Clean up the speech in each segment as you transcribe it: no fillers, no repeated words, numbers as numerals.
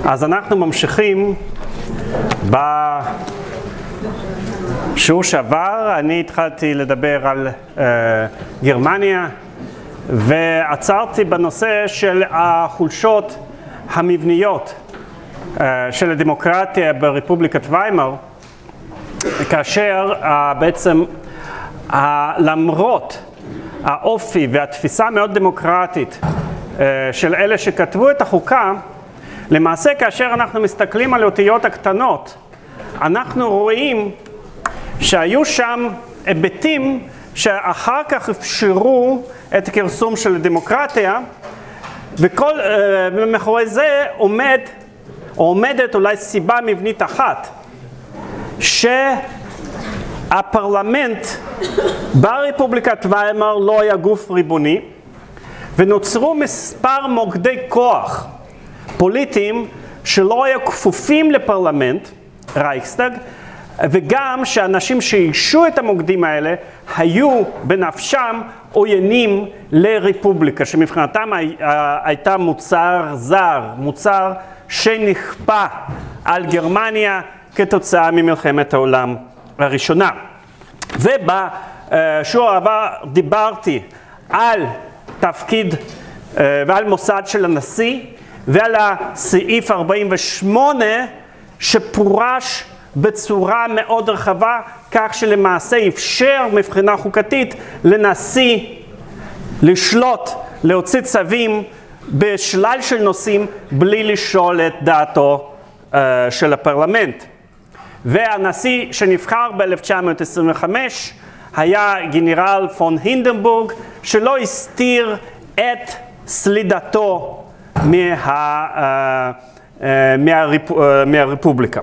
אז אנחנו ממשיכים בשיעור שעבר. אני התחלתי לדבר על גרמניה ועצרתי בנושא של החולשות המבניות של הדמוקרטיה ברפובליקת ויימאר, כאשר בעצם למרות האופי והתפיסה המאוד דמוקרטית של אלה שכתבו את החוקה, למעשה כאשר אנחנו מסתכלים על אותיות הקטנות, אנחנו רואים שהיו שם היבטים שאחר כך אפשרו את הכרסום של הדמוקרטיה, וכל מאחורי זה עומדת אולי סיבה מבנית אחת, שהפרלמנט ברפובליקת ויימאר לא היה גוף ריבוני, ונוצרו מספר מוקדי כוח פוליטיים שלא היו כפופים לפרלמנט, רייכסטאג, וגם שאנשים שאישו את המוקדים האלה היו בנפשם עוינים לרפובליקה, שמבחינתם הייתה מוצר זר, מוצר שנכפה על גרמניה כתוצאה ממלחמת העולם הראשונה. ובשיעור הבא דיברתי על תפקיד ועל מוסד של הנשיא ועל הסעיף 48 שפורש בצורה מאוד רחבה, כך שלמעשה אפשר מבחינה חוקתית לנשיא לשלוט, להוציא צווים בשלל של נושאים בלי לשאול את דעתו של הפרלמנט. והנשיא שנבחר ב-1925 היה גנרל פון הינדנבורג, שלא הסתיר את סלידתו מהרפובליקה.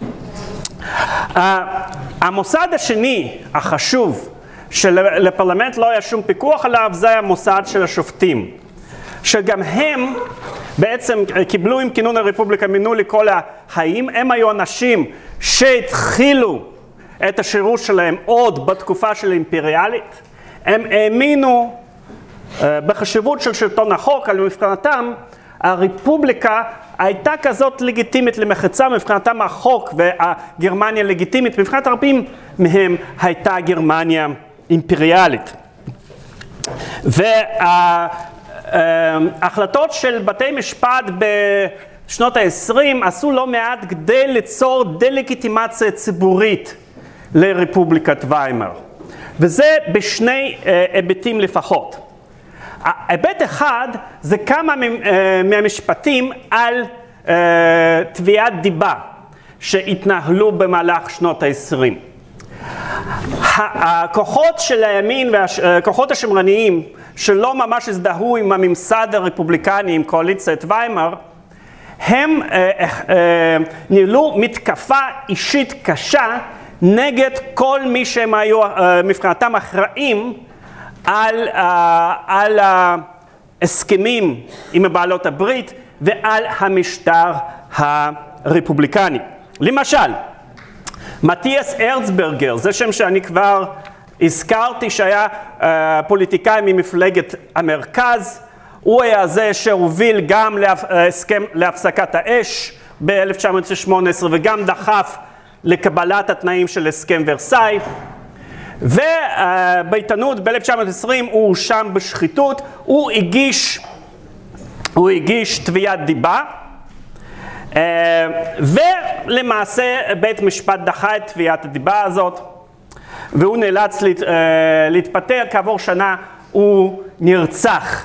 המוסד השני החשוב שלפרלמנט לא היה שום פיקוח עליו, זה המוסד של השופטים, שגם הם בעצם קיבלו עם כינון הרפובליקה, מינו לכל החיים. הם היו אנשים שהתחילו את השירות שלהם עוד בתקופה של האימפריאלית. הם האמינו בחשיבות של שלטון החוק. על מבחינתם הרפובליקה הייתה כזאת לגיטימית למחצה, מבחינתם החוק והגרמניה לגיטימית, מבחינת רבים מהם הייתה גרמניה אימפריאלית. וההחלטות של בתי משפט בשנות ה-20 עשו לא מעט כדי ליצור דה-לגיטימציה ציבורית לרפובליקת ויימאר, וזה בשני היבטים לפחות. היבט אחד זה כמה מהמשפטים על תביעת דיבה שהתנהלו במהלך שנות ה-20. הכוחות של הימין והכוחות השמרניים שלא ממש הזדהו עם הממסד הרפובליקני, עם קואליציית ויימאר, הם ניהלו מתקפה אישית קשה נגד כל מי שהם היו מבחינתם אחראים על ההסכמים עם בעלות הברית ועל המשטר הרפובליקני. למשל, מתיאס ארצברגר, זה שם שאני כבר הזכרתי, שהיה פוליטיקאי ממפלגת המרכז, הוא היה זה שהוביל גם להסכם להפסקת האש ב-1918 וגם דחף לקבלת התנאים של הסכם ורסאי. ובעיתונות ב-1920 הוא הואשם בשחיתות, הוא הגיש תביעת דיבה, ולמעשה בית משפט דחה את תביעת הדיבה הזאת, והוא נאלץ להתפטר. כעבור שנה הוא נרצח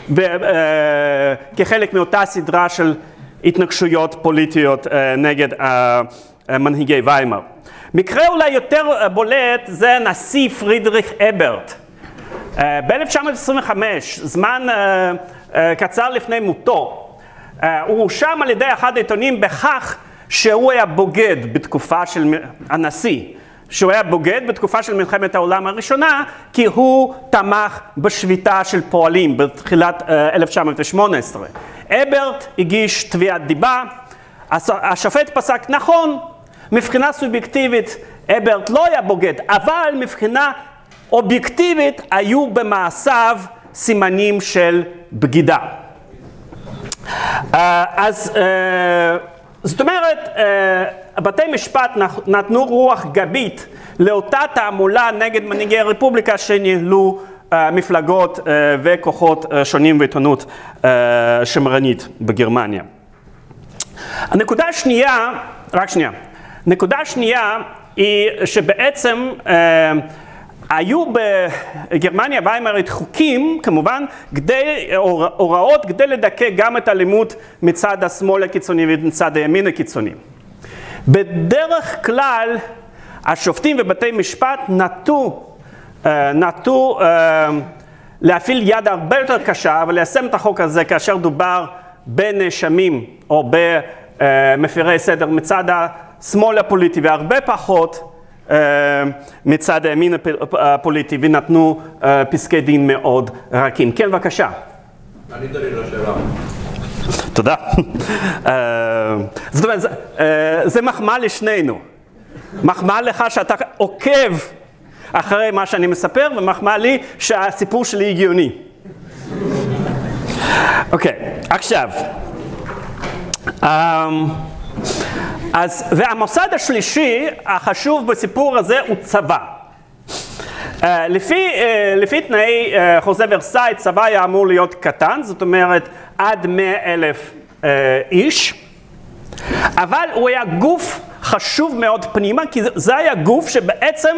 כחלק מאותה סדרה של התנגשויות פוליטיות נגד מנהיגי ויימאר. מקרה אולי יותר בולט זה הנשיא פרידריך אברט. ב-1925, זמן קצר לפני מותו, הוא הואשם על ידי אחד העיתונים בכך שהוא היה בוגד בתקופה של הנשיא, שהוא היה בוגד בתקופה של מלחמת העולם הראשונה, כי הוא תמך בשביתה של פועלים בתחילת 1918. אברט הגיש תביעת דיבה, השופט פסק נכון, מבחינה סובייקטיבית אברט לא היה בוגד, אבל מבחינה אובייקטיבית היו במעשיו סימנים של בגידה. אז זאת אומרת, בתי משפט נתנו רוח גבית לאותה תעמולה נגד מנהיגי הרפובליקה שניהלו מפלגות וכוחות שונים ועיתונות שמרנית בגרמניה. הנקודה השנייה, רק שנייה, נקודה שנייה היא שבעצם היו בגרמניה ויימארית חוקים, כמובן, הוראות כדי לדכא גם את האלימות מצד השמאל הקיצוני ומצד הימין הקיצוני. בדרך כלל השופטים ובתי משפט נטו להפעיל יד הרבה יותר קשה וליישם את החוק הזה כאשר דובר בנאשמים או במפירי סדר מצד השמאל הפוליטי והרבה פחות מצד הימין הפוליטי, ונתנו פסקי דין מאוד רכים. כן, בבקשה. ענית לי לשאלה. תודה. זאת אומרת, זה מחמאה לשנינו. מחמאה לך שאתה עוקב אחרי מה שאני מספר, ומחמאה לי שהסיפור שלי הגיוני. אוקיי, עכשיו. והמוסד השלישי החשוב בסיפור הזה הוא צבא. לפי תנאי חוזה ורסאי, צבא היה אמור להיות קטן, זאת אומרת עד 100,000 איש, אבל הוא היה גוף חשוב מאוד פנימה, כי זה היה גוף שבעצם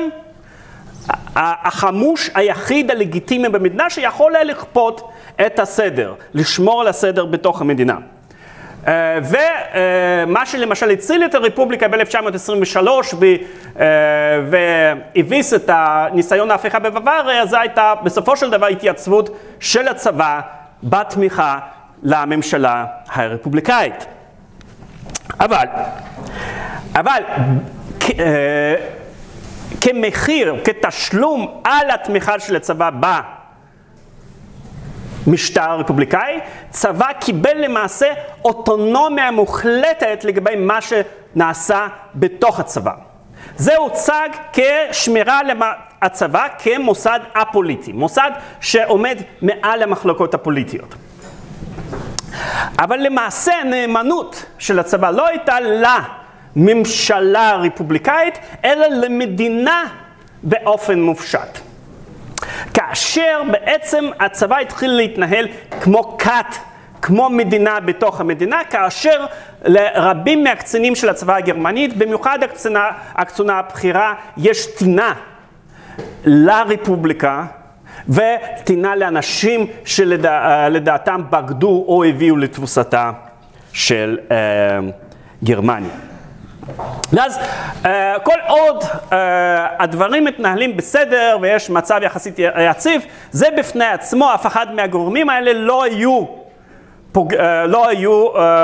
החמוש היחיד הלגיטימי במדינה שיכול היה לכפות את הסדר, לשמור על הסדר בתוך המדינה. ומה שלמשל הציל את הרפובליקה ב-1923 והביס את הניסיון ההפיכה בבוואריה, זה הייתה בסופו של דבר התייצבות של הצבא בתמיכה לממשלה הרפובליקאית. אבל כמחיר, כתשלום על התמיכה של הצבא משטר הרפובליקאי, צבא קיבל למעשה אוטונומיה מוחלטת לגבי מה שנעשה בתוך הצבא. זה הוצג כשמירה הצבא כמוסד א-פוליטי, מוסד שעומד מעל המחלוקות הפוליטיות. אבל למעשה הנאמנות של הצבא לא הייתה לממשלה הרפובליקאית, אלא למדינה באופן מופשט. כאשר בעצם הצבא התחיל להתנהל כמו כת, כמו מדינה בתוך המדינה, כאשר לרבים מהקצינים של הצבא הגרמנית, במיוחד הקצונה הבכירה, יש טינה לרפובליקה, וטינה לאנשים שלדעתם בגדו או הביאו לתבוסתה של גרמניה. אז כל עוד הדברים מתנהלים בסדר ויש מצב יחסית יציב, זה בפני עצמו, אף אחד מהגורמים האלה לא היו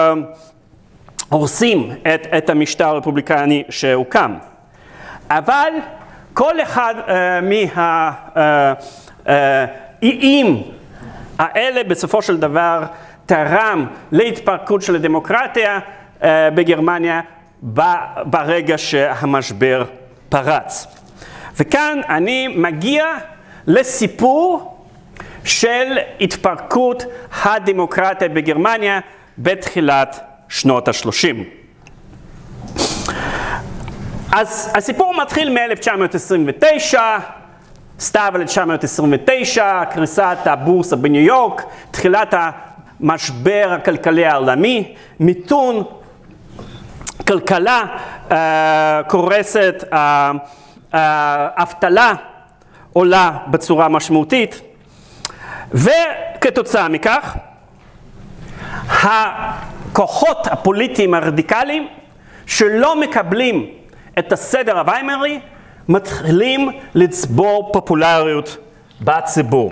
הורסים את המשטר הרפובליקני שהוקם. אבל כל אחד מהאיים האלה בסופו של דבר תרם להתפרקות של הדמוקרטיה בגרמניה, ברגע שהמשבר פרץ. וכאן אני מגיע לסיפור של התפרקות הדמוקרטיה בגרמניה בתחילת שנות ה-30. אז הסיפור מתחיל מ-1929, סתיו 1929, קריסת הבורסה בניו יורק, תחילת המשבר הכלכלי העולמי, מיתון, כלכלה קורסת, האבטלה עולה בצורה משמעותית, וכתוצאה מכך הכוחות הפוליטיים הרדיקליים שלא מקבלים את הסדר הוויימרי מתחילים לצבור פופולריות בציבור.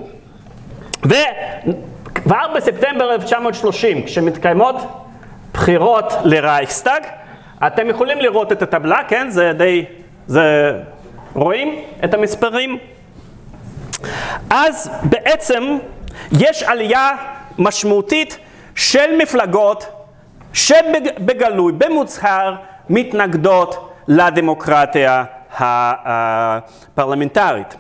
וכבר בספטמבר 1930, כשמתקיימות בחירות לרייכסטאג, אתם יכולים לראות את הטבלה, כן? רואים את המספרים? אז בעצם יש עלייה משמעותית של מפלגות שבגלוי, במוצהר, מתנגדות לדמוקרטיה הפרלמנטרית.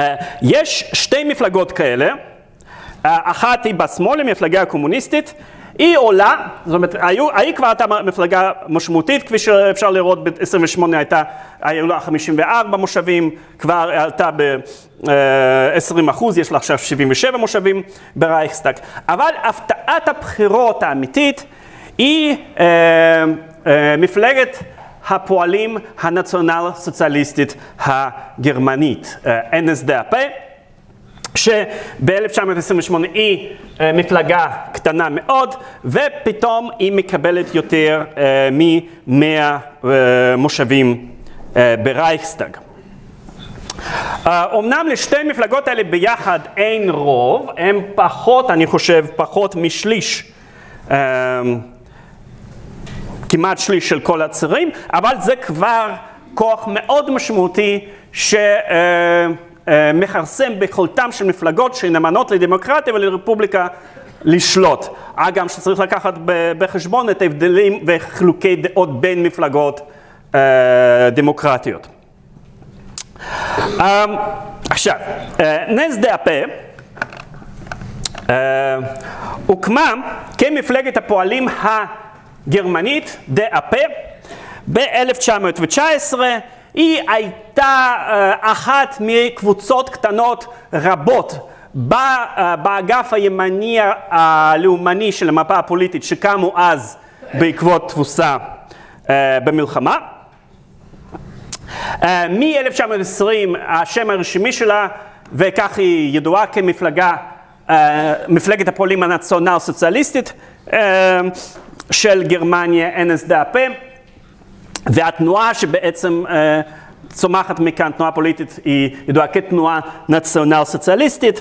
יש שתי מפלגות כאלה, אחת היא בשמאל, המפלגה הקומוניסטית, היא עולה, זאת אומרת, היא כבר הייתה מפלגה משמעותית, כפי שאפשר לראות ב-28 היו לה 54 מושבים, כבר עלתה ב-20%, יש לה עכשיו 77 מושבים ברייכסטאג. אבל הפתעת הבחירות האמיתית היא מפלגת הפועלים הנציונל סוציאליסטית הגרמנית, NSDAP, שב-1928 היא מפלגה קטנה מאוד, ופתאום היא מקבלת יותר מ-100 מושבים ברייכסטאג. אמנם לשתי מפלגות האלה ביחד אין רוב, הם פחות, אני חושב, פחות משליש, כמעט שליש של כל הצירים, אבל זה כבר כוח מאוד משמעותי מכרסם ביכולתם של מפלגות שנאמנות לדמוקרטיה ולרפובליקה לשלוט. אגב, שצריך לקחת בחשבון את ההבדלים וחילוקי דעות בין מפלגות דמוקרטיות. עכשיו, NSDAP הוקמה כמפלגת הפועלים הגרמנית, DAP, ב-1919. היא הייתה אחת מקבוצות קטנות רבות באגף הימני הלאומני של המפה הפוליטית שקמו אז בעקבות תבוסה במלחמה. מ-1920 השם הרשמי שלה, וכך היא ידועה מפלגת הפועלים הנציונל סוציאליסטית של גרמניה, NSDAP, והתנועה שבעצם צומחת מכאן, תנועה פוליטית, היא ידועה כתנועה נציונל סוציאליסטית,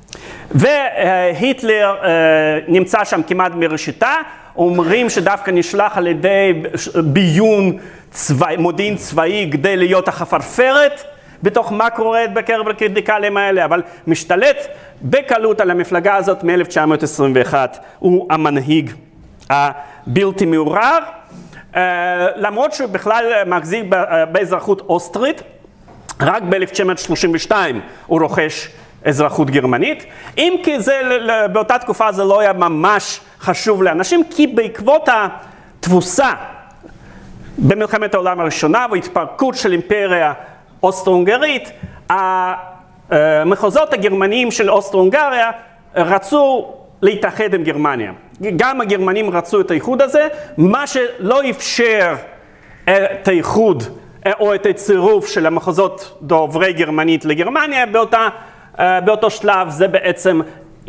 והיטלר נמצא שם כמעט מראשיתה. אומרים שדווקא נשלח על ידי ביון מודיעין צבאי כדי להיות החפרפרת בתוך מה קורה בקרב הרדיקלים האלה, אבל משתלט בקלות על המפלגה הזאת מ-1921, הוא המנהיג הבלתי מעורער. למרות שהוא בכלל מחזיק באזרחות אוסטרית, רק ב-1932 הוא רוכש אזרחות גרמנית, אם כי באותה תקופה זה לא היה ממש חשוב לאנשים, כי בעקבות התבוסה במלחמת העולם הראשונה והתפרקות של אימפריה אוסטרו-הונגרית, המחוזות הגרמניים של אוסטרו-הונגריה רצו להתאחד עם גרמניה. גם הגרמנים רצו את האיחוד הזה, מה שלא אפשר את האיחוד או את הצירוף של המחוזות דוברי גרמנית לגרמניה באותו שלב, זה בעצם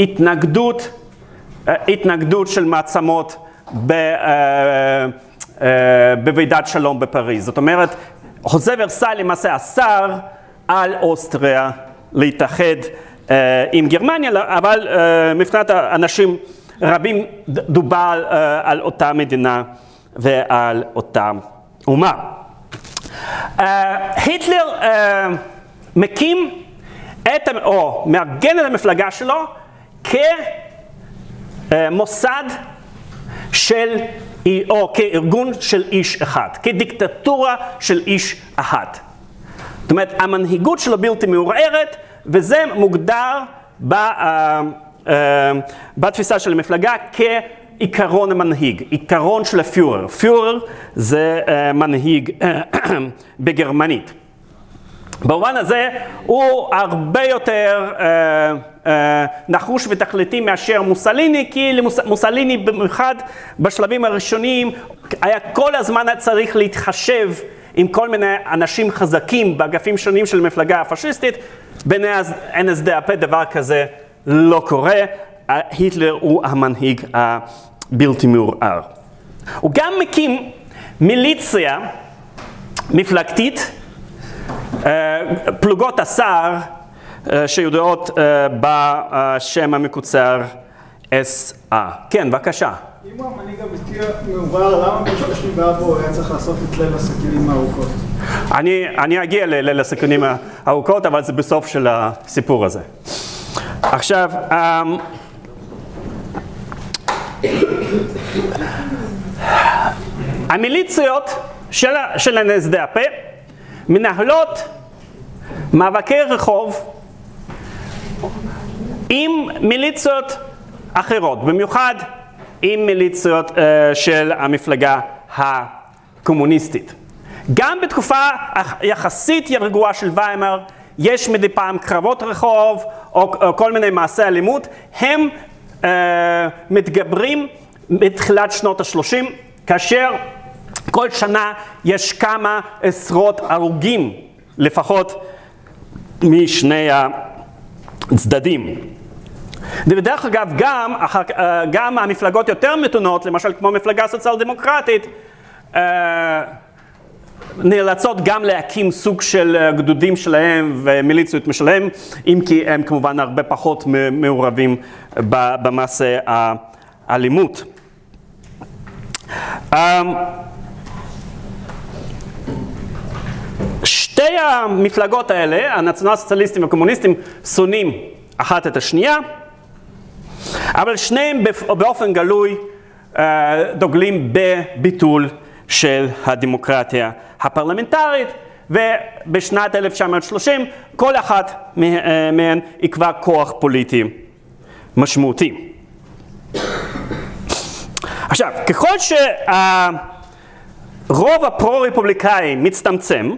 התנגדות של מעצמות בוועידת שלום בפריז. זאת אומרת, חוזה ורסאי למעשה אסר על אוסטריה להתאחד עם גרמניה, אבל מבחינת אנשים רבים דובר על אותה מדינה ועל אותה אומה. היטלר מקים או מארגן את המפלגה שלו כמוסד או כארגון של איש אחד, כדיקטטורה של איש אחד. זאת אומרת, המנהיגות שלו בלתי מעורערת, וזה מוגדר בתפיסה של המפלגה כעיקרון המנהיג, עיקרון של הפיורר. פיורר זה מנהיג בגרמנית. במובן הזה הוא הרבה יותר נחוש ותכליתי מאשר מוסליני, כי מוסליני במיוחד בשלבים הראשונים היה כל הזמן צריך להתחשב עם כל מיני אנשים חזקים באגפים שונים של מפלגה הפשיסטית. ב-NSDAP דבר כזה לא קורה, היטלר הוא המנהיג הבלתי מעורער. הוא גם מקים מיליציה מפלגתית, פלוגות הסער שיודעות בשם המקוצר SA. כן, בבקשה. אם הוא המנהיג הבלתי מעורער, למה ב-34 הוא היה צריך לעשות את ליל הסכינים הארוכות? אני אגיע לליל הסכינים הארוכות, אבל זה בסוף של הסיפור הזה. עכשיו, המיליציות של NSDAP מנהלות מאבקי רחוב עם מיליציות אחרות, במיוחד עם מיליציות של המפלגה הקומוניסטית. גם בתקופה יחסית רגועה של ויימאר, יש מדי פעם קרבות רחוב או כל מיני מעשי אלימות, הם מתגברים בתחילת שנות ה-30, כאשר כל שנה יש כמה עשרות הרוגים לפחות משני הצדדים. ודרך אגב, גם המפלגות יותר מתונות, למשל כמו מפלגה סוציאל דמוקרטית, נאלצות גם להקים סוג של גדודים שלהם ומיליציות משלהם, אם כי הם כמובן הרבה פחות מעורבים במעשה האלימות. שתי המפלגות האלה, הנציונל סוציאליסטים והקומוניסטים, שונאים אחת את השנייה, אבל שניהם באופן גלוי דוגלים בביטול של הדמוקרטיה הפרלמנטרית, ובשנת 1930 כל אחת מהן יקבע כוח פוליטי משמעותי. עכשיו, ככל שהרוב הפרו-רפובליקאי מצטמצם,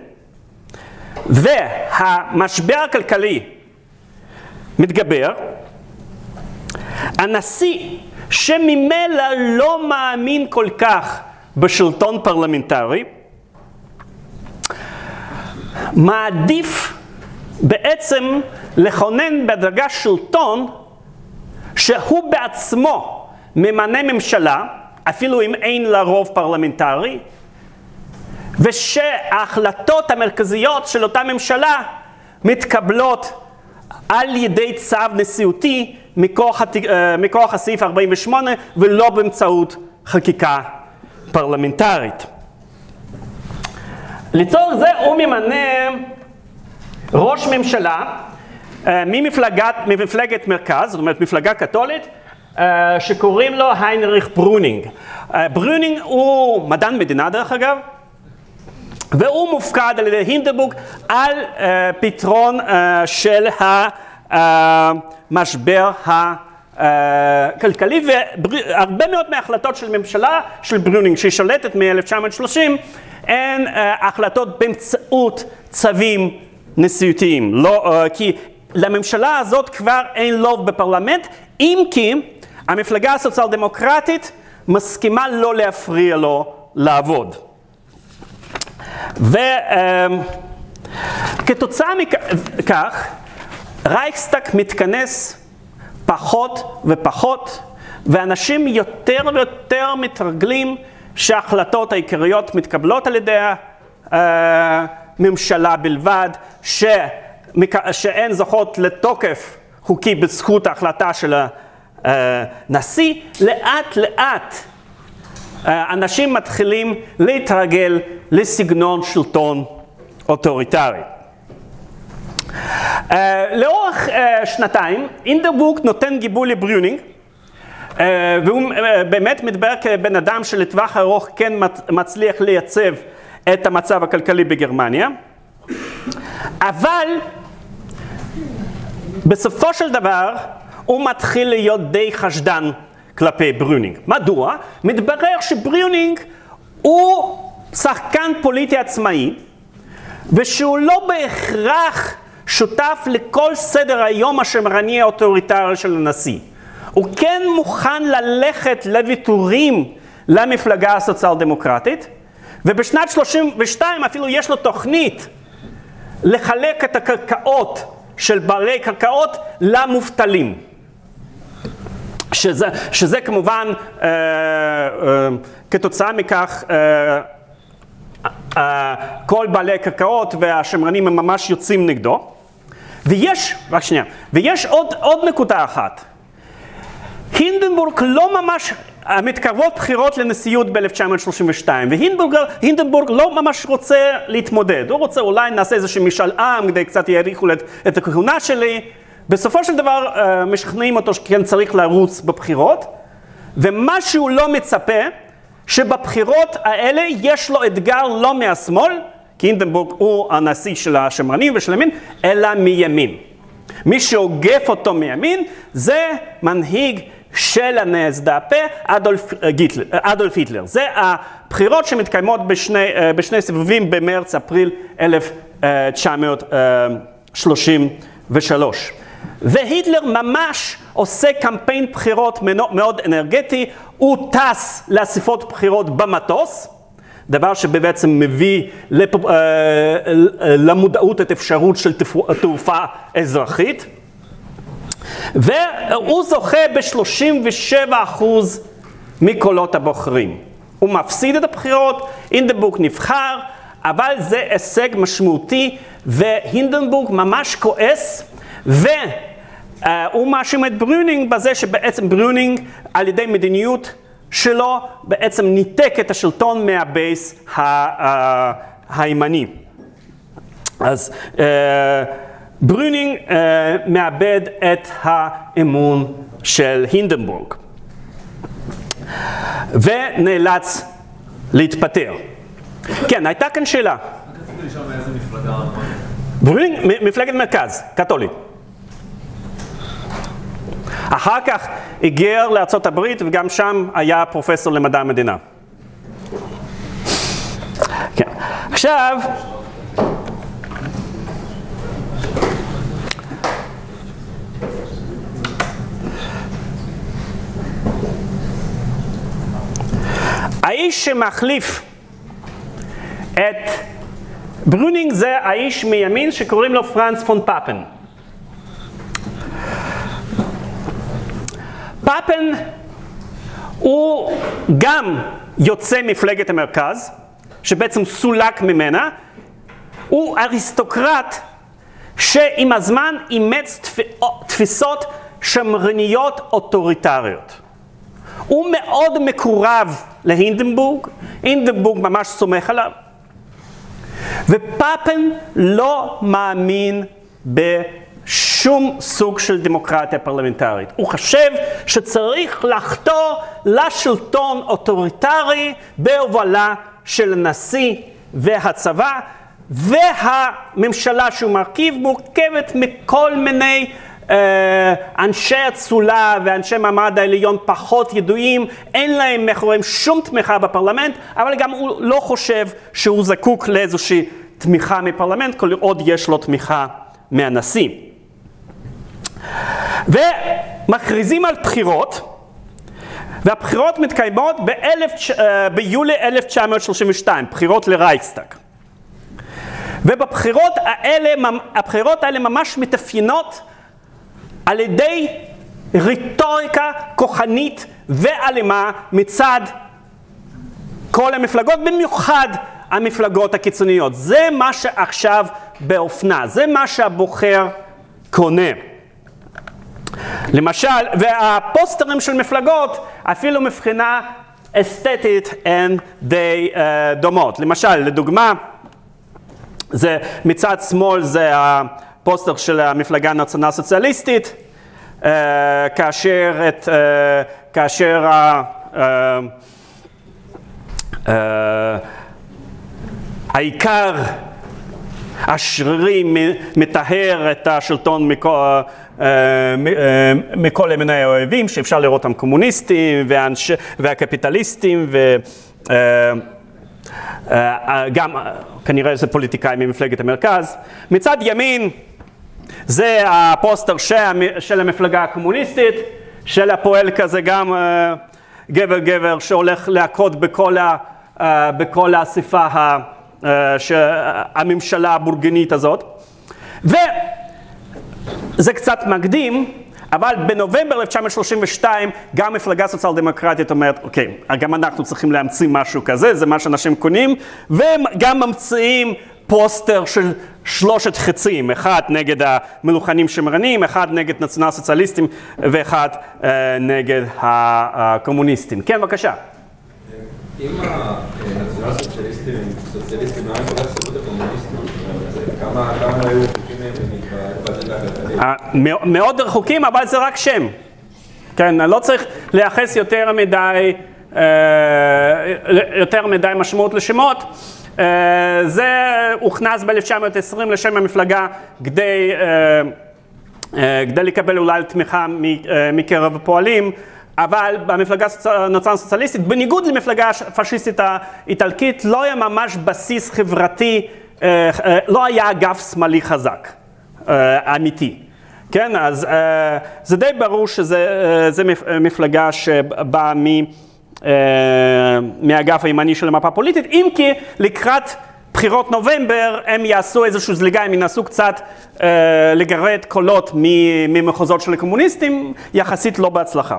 והמשבר הכלכלי מתגבר, הנשיא שממילא לא מאמין כל כך בשלטון פרלמנטרי, מעדיף בעצם לכונן בדרגה שלטון שהוא בעצמו ממנה ממשלה, אפילו אם אין לה רוב פרלמנטרי, ושההחלטות המרכזיות של אותה ממשלה מתקבלות על ידי צו נשיאותי מכוח הסעיף 48 ולא באמצעות חקיקה פרלמנטרית. לצורך זה הוא ממנה ראש ממשלה ממפלגת מרכז, זאת אומרת מפלגה קתולית, שקוראים לו היינריך ברונינג. ברונינג הוא מדען מדינה דרך אגב, והוא מופקד על ידי הינדנבורג על פתרון של המשבר הכלכלי, והרבה מאוד מההחלטות של ממשלה של ברונינג שהיא שולטת מ-1930 הן החלטות באמצעות צווים נשיאותיים, כי לממשלה הזאת כבר אין לוב בפרלמנט, אם כי המפלגה הסוציאל דמוקרטית מסכימה לא להפריע לו לעבוד. וכתוצאה מכך, רייכסטאג מתכנס פחות ופחות, ואנשים יותר ויותר מתרגלים שההחלטות העיקריות מתקבלות על ידי הממשלה בלבד, שהן זוכות לתוקף חוקי בזכות ההחלטה של הנשיא. לאט לאט אנשים מתחילים להתרגל לסגנון שלטון אוטוריטרי. לאורך שנתיים, הינדנבורג נותן גיבוי לברונינג, והוא באמת מדבר כבן אדם שלטווח ארוך כן מצליח לייצב את המצב הכלכלי בגרמניה, אבל בסופו של דבר הוא מתחיל להיות די חשדן כלפי ברונינג. מדוע? מתברר שברונינג הוא שחקן פוליטי עצמאי, ושהוא לא בהכרח שותף לכל סדר היום השמרני האוטוריטרי של הנשיא. הוא כן מוכן ללכת לוויתורים למפלגה הסוציאל דמוקרטית, ובשנת 32 אפילו יש לו תוכנית לחלק את הקרקעות של בעלי קרקעות למובטלים. שזה כמובן כתוצאה מכך כל בעלי הקרקעות והשמרנים הם ממש יוצאים נגדו. ויש עוד נקודה אחת. הינדנבורג לא ממש מתקרבות בחירות לנשיאות ב-1932, והינדנבורג לא ממש רוצה להתמודד. הוא רוצה אולי נעשה איזשהו משאל עם כדי קצת יאריכו את הכהונה שלי. בסופו של דבר משכנעים אותו שכן צריך לרוץ בבחירות, ומה שהוא לא מצפה שבבחירות האלה יש לו אתגר לא מהשמאל, כי הינדנבורג הוא הנשיא של השמרנים ושל הימין, אלא מימין. מי שהוגף אותו מימין זה מנהיג של הנאסד"פ אדולף היטלר. זה הבחירות שמתקיימות בשני סיבובים במרץ-אפריל 1933. והיטלר ממש עושה קמפיין בחירות מאוד אנרגטי, הוא טס לאספות בחירות במטוס, דבר שבעצם מביא למודעות את אפשרות של תעופה אזרחית, והוא זוכה ב-37% מקולות הבוחרים. הוא מפסיד את הבחירות, הינדנבורג נבחר, אבל זה הישג משמעותי, והינדנבורג ממש כועס, והוא מאשים את ברונינג בזה שבעצם ברונינג על ידי מדיניות שלו בעצם ניתק את השלטון מהבייס הימני. אז ברונינג מאבד את האמון של הינדנבורג ונאלץ להתפטר. כן, הייתה כאן שאלה. רק רציתי לשאול מאיזה מפלגה? ברונינג, מפלגת מרכז, קתולית. אחר כך הגיע לארצות הברית וגם שם היה פרופסור למדע המדינה. כן. עכשיו, האיש שמחליף את ברונינג זה האיש מימין שקוראים לו פרנץ פון פאפן. פאפן הוא גם יוצא מפלגת המרכז, שבעצם סולק ממנה, הוא אריסטוקרט שעם הזמן אימץ תפיסות שמרניות אוטוריטריות. הוא מאוד מקורב להינדנבורג, הינדנבורג ממש סומך עליו, ופאפן לא מאמין בשום סוג של דמוקרטיה פרלמנטרית. הוא חושב שצריך לחתור לשלטון אוטוריטרי בהובלה של הנשיא והצבא, והממשלה שהוא מרכיב מורכבת מכל מיני אנשי אצולה ואנשי מעמד העליון פחות ידועים, אין להם מאחוריהם שום תמיכה בפרלמנט, אבל גם הוא לא חושב שהוא זקוק לאיזושהי תמיכה מפרלמנט, כל עוד יש לו תמיכה מהנשיא. ומכריזים על בחירות, והבחירות מתקיימות ביולי 1932, בחירות לרייכסטאג. ובבחירות האלה ממש מתאפיינות על ידי ריטוריקה כוחנית ואלימה מצד כל המפלגות, במיוחד המפלגות הקיצוניות. זה מה שעכשיו באופנה, זה מה שהבוחר קונה. למשל, והפוסטרים של מפלגות אפילו מבחינה אסתטית הן די דומות. למשל, לדוגמה, זה מצד שמאל זה הפוסטר של המפלגה הנציונל סוציאליסטית, כאשר העיקר השרירי מטהר את השלטון מכל מיני האויבים, שאפשר לראות אותם קומוניסטים והקפיטליסטים גם כנראה זה פוליטיקאים ממפלגת המרכז. מצד ימין זה הפוסטר של המפלגה הקומוניסטית, של הפועל כזה גם גבר שהולך להכות בכל האספה הממשלה הבורגנית הזאת. וזה קצת מקדים, אבל בנובמבר 1932 גם מפלגה סוציאל דמוקרטית אומרת, אוקיי, גם אנחנו צריכים להמציא משהו כזה, זה מה שאנשים קונים, וגם ממציאים פוסטר של 3 חצים, אחד נגד המלוכנים שמרנים, אחד נגד נציונל סוציאליסטים, ואחד נגד הקומוניסטים. כן, בבקשה. אם הנציונל סוציאליסטים, מה הם כל הסיבות הקומוניסטים? כמה היו רחוקים מהם באג'נדה הכלכלית? מאוד רחוקים, אבל זה רק שם. כן, לא צריך לייחס יותר מדי משמעות לשמות. זה הוכנס ב-1920 לשם המפלגה כדי לקבל אולי תמיכה מקרב הפועלים, אבל במפלגה הנוצרית סוציאליסטית, בניגוד למפלגה הפשיסטית האיטלקית, לא היה ממש בסיס חברתי, לא היה אגף שמאלי חזק, אמיתי. כן, אז זה די ברור שזה מפלגה שבאה מהאגף הימני של המפה הפוליטית, אם כי לקראת בחירות נובמבר הם יעשו איזשהו זליגה, הם ינסו קצת לגרד קולות ממחוזות של הקומוניסטים, יחסית לא בהצלחה.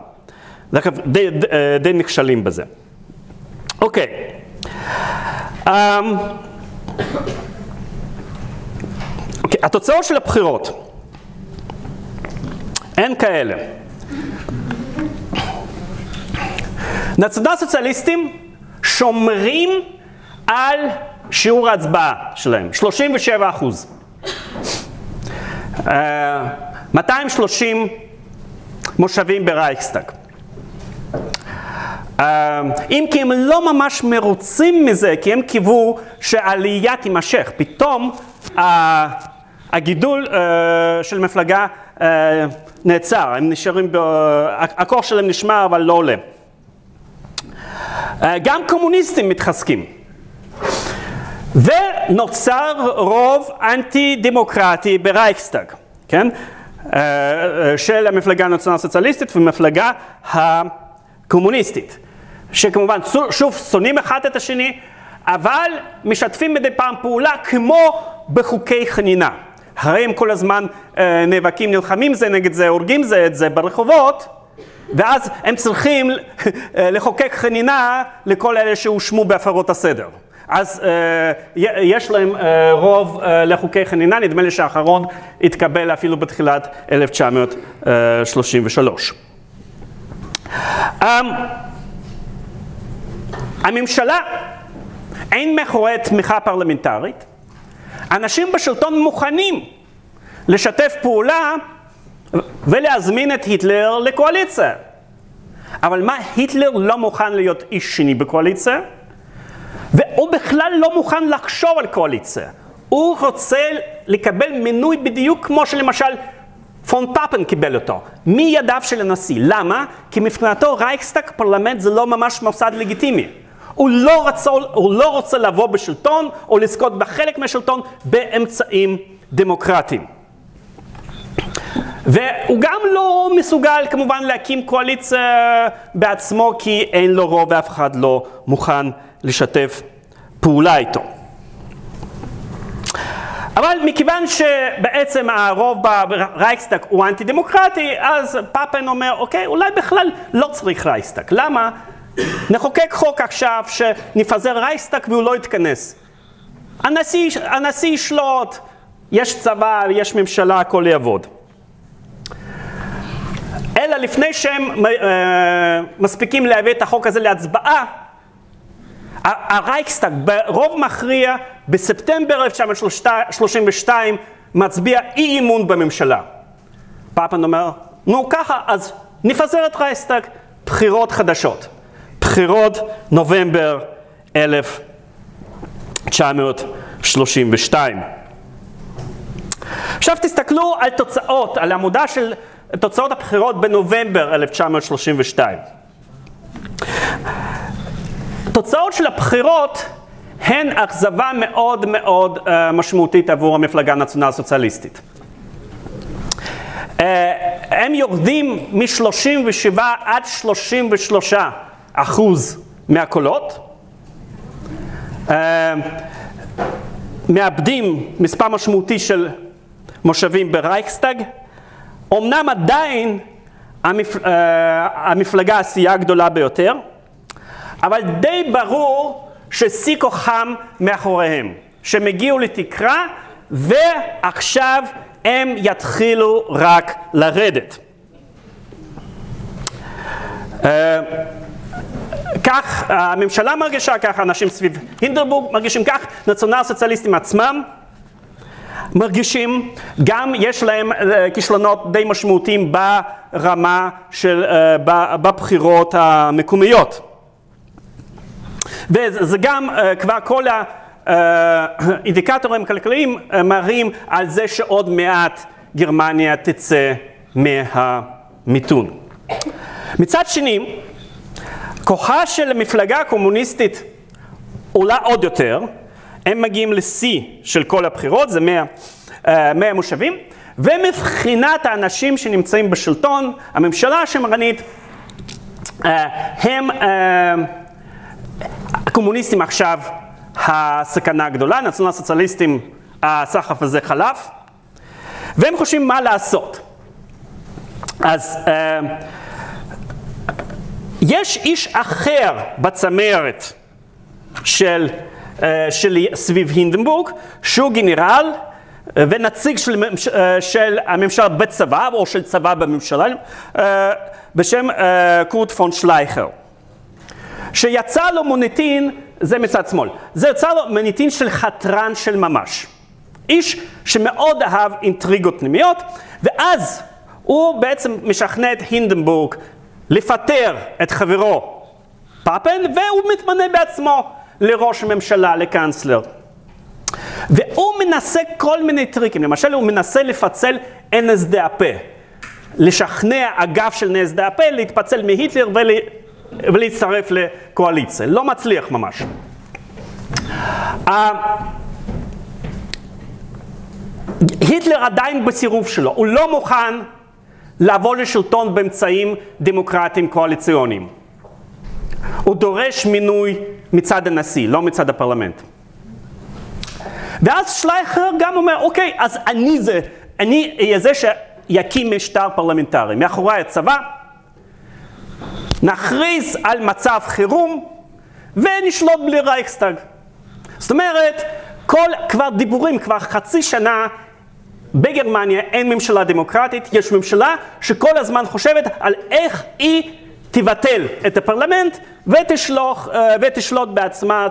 די נכשלים בזה. אוקיי. התוצאות של הבחירות הן כאלה. נציונל סוציאליסטים שומרים על שיעור ההצבעה שלהם, 37%. 230 מושבים ברייכסטאג. אם כי הם לא ממש מרוצים מזה, כי הם קיוו שהעלייה תימשך. פתאום הגידול של מפלגה נעצר, הם נשארים, הכוח שלהם נשמע אבל לא עולה. גם קומוניסטים מתחזקים. ונוצר רוב אנטי דמוקרטי ברייכסטאג, כן? של המפלגה הנציונל סוציאליסטית ומפלגה הקומוניסטית, שכמובן שוב שונאים אחד את השני, אבל משתפים מדי פעם פעולה כמו בחוקי חנינה. הרי הם כל הזמן נאבקים, נלחמים זה נגד זה, הורגים זה את זה ברחובות, ואז הם צריכים לחוקק חנינה לכל אלה שהושמו בהפרות הסדר. אז יש להם רוב לחוקי חנינה, נדמה לי שהאחרון התקבל אפילו בתחילת 1933. הממשלה אין מאחורי תמיכה פרלמנטרית, אנשים בשלטון מוכנים לשתף פעולה ולהזמין את היטלר לקואליציה. אבל מה, היטלר לא מוכן להיות איש שני בקואליציה? והוא בכלל לא מוכן לחשוב על קואליציה. הוא רוצה לקבל מינוי בדיוק כמו שלמשל פון פאפן קיבל אותו, מידיו של הנשיא. למה? כי מבחינתו רייכסטאג, פרלמנט, זה לא ממש מוסד לגיטימי. הוא לא רוצה לבוא בשלטון או לזכות בחלק מהשלטון באמצעים דמוקרטיים. והוא גם לא מסוגל כמובן להקים קואליציה בעצמו, כי אין לו רוב ואף אחד לא מוכן לשתף פעולה איתו. אבל מכיוון שבעצם הרוב ברייכסטאג הוא אנטי דמוקרטי, אז פאפן אומר, אוקיי, אולי בכלל לא צריך רייכסטאג. למה? נחוקק חוק עכשיו שנפזר רייכסטאג והוא לא יתכנס. הנשיא ישלוט, יש צבא, יש ממשלה, הכל יעבוד. אלא לפני שהם מספיקים להביא את החוק הזה להצבעה, הרייכסטאג ברוב מכריע בספטמבר 1932 מצביע אי אמון בממשלה. פאפן אומר, נו ככה, אז נפזר את רייכסטאג, בחירות חדשות. בחירות נובמבר 1932. עכשיו תסתכלו על תוצאות, על העמודה של תוצאות הבחירות בנובמבר 1932. תוצאות של הבחירות הן אכזבה מאוד מאוד משמעותית עבור המפלגה הנציונל סוציאליסטית. הם יורדים מ-37 עד 33% מהקולות, מאבדים מספר משמעותי של מושבים ברייכסטאג. אמנם עדיין המפלגה הסיעה הגדולה ביותר, אבל די ברור ששיא כוחם מאחוריהם, שהם הגיעו לתקרה ועכשיו הם יתחילו רק לרדת. כך הממשלה מרגישה, כך אנשים סביב הינדרבורג מרגישים, כך נציונל סוציאליסטים עצמם מרגישים. גם יש להם כישלונות די משמעותיים ברמה של בבחירות המקומיות. וזה גם כבר כל האינדיקטורים הכלכליים מראים על זה שעוד מעט גרמניה תצא מהמיתון. מצד שני, כוחה של המפלגה הקומוניסטית עולה עוד יותר, הם מגיעים לשיא של כל הבחירות, זה 100 מושבים, ומבחינת האנשים שנמצאים בשלטון, הממשלה השמרנית, הם הקומוניסטים עכשיו הסכנה הגדולה, נציונל סוציאליסטים הסחף הזה חלף, והם חושבים מה לעשות. אז יש איש אחר בצמרת של סביב הינדנבורג, שהוא גנרל ונציג של הממשלה בצבא, או של צבא בממשלה, בשם קורט פון שלייכר. שיצא לו מוניטין, זה מצד שמאל, זה יצא לו מוניטין של חתרן של ממש. איש שמאוד אהב אינטריגות פנימיות, ואז הוא בעצם משכנע את הינדנבורג לפטר את חברו פאפן, והוא מתמנה בעצמו לראש הממשלה, לקאנצלר. והוא מנסה כל מיני טריקים, למשל הוא מנסה לפצל NSDAP, לשכנע אגף של NSDAP להתפצל מהיטלר ולהצטרף לקואליציה. לא מצליח ממש. היטלר עדיין בסירוב שלו, הוא לא מוכן לעבור לשלטון באמצעים דמוקרטיים קואליציוניים. הוא דורש מינוי מצד הנשיא, לא מצד הפרלמנט. ואז שלייכר גם אומר, אוקיי, אז אני אהיה זה שיקים משטר פרלמנטרי. מאחורי הצבא, נכריז על מצב חירום ונשלוט בלי רייכסטאג. זאת אומרת, כבר דיבורים, כבר חצי שנה בגרמניה אין ממשלה דמוקרטית, יש ממשלה שכל הזמן חושבת על איך היא תבטל את הפרלמנט ותשלוט בעצמה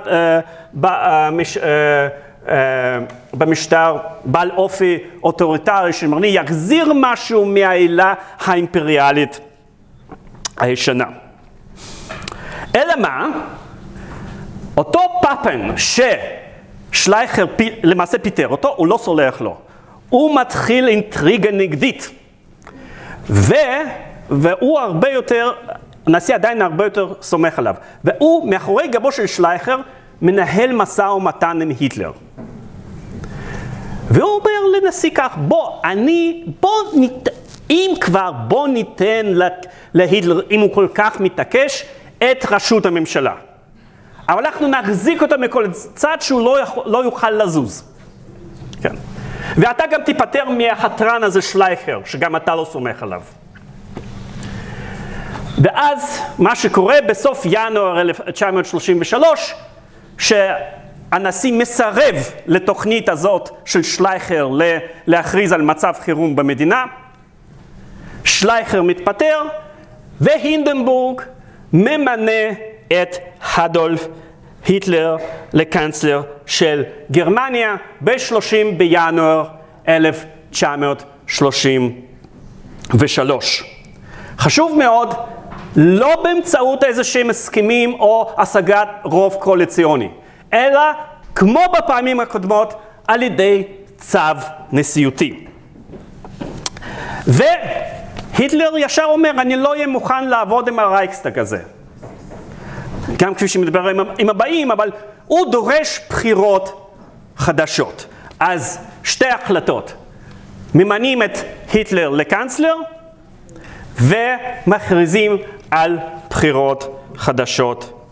במשטר בעל אופי אוטוריטרי שמרני, יחזיר משהו מהעילה האימפריאלית הישנה. אלא מה? אותו פאפן ששלייכר למעשה פיטר אותו, הוא לא סולח לו. הוא מתחיל אינטריגה נגדית. והוא הרבה יותר, הנשיא עדיין הרבה יותר סומך עליו. והוא מאחורי גבו של שלייכר מנהל משא ומתן עם היטלר. והוא אומר לנשיא כך, אם כבר בוא ניתן להיטלר, אם הוא כל כך מתעקש, את ראשות הממשלה. אבל אנחנו נחזיק אותו מכל צד שהוא לא יוכל לזוז. כן. ואתה גם תיפטר מהחתרן הזה שלייכר, שגם אתה לא סומך עליו. ואז מה שקורה בסוף ינואר 1933, שהנשיא מסרב לתוכנית הזאת של שלייכר להכריז על מצב חירום במדינה, שלייכר מתפטר, והינדנבורג ממנה את אדולף היטלר לקאנצלר של גרמניה ב-30 בינואר 1933. חשוב מאוד, לא באמצעות איזשהם הסכמים או השגת רוב קואליציוני, אלא כמו בפעמים הקודמות על ידי צו נשיאותי. והיטלר ישר אומר, אני לא אהיה מוכן לעבוד עם הרייכסטאג הזה. גם כפי שמדבר עם הבאים, אבל הוא דורש בחירות חדשות. אז שתי החלטות. ממנים את היטלר לקאנצלר, ומכריזים על בחירות חדשות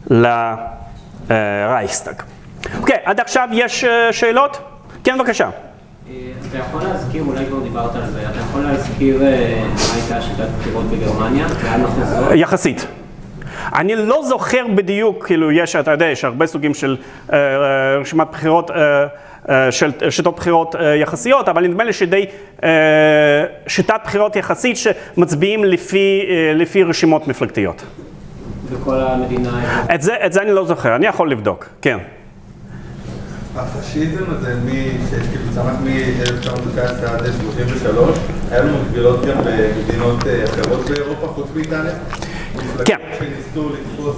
לרייכסטאג. אוקיי, עד עכשיו יש שאלות? כן, בבקשה. אתה יכול להזכיר, אולי כבר דיברת על זה, אתה יכול להזכיר מה הייתה שיטת בחירות בגרמניה? יחסית. אני לא זוכר בדיוק, כאילו אתה יודע, יש הרבה סוגים של רשימת בחירות, של שיטות בחירות יחסיות, אבל נדמה לי שדי שיטת בחירות יחסית שמצביעים לפי רשימות מפלגתיות. וכל המדינה... את זה אני לא זוכר, אני יכול לבדוק, כן. הפשיזם הזה, שכאילו צמח מ-1919 עד 1933, היה לנו מקבילות גם במדינות אחרות באירופה, חוץ מאיטליה? כן. שניסו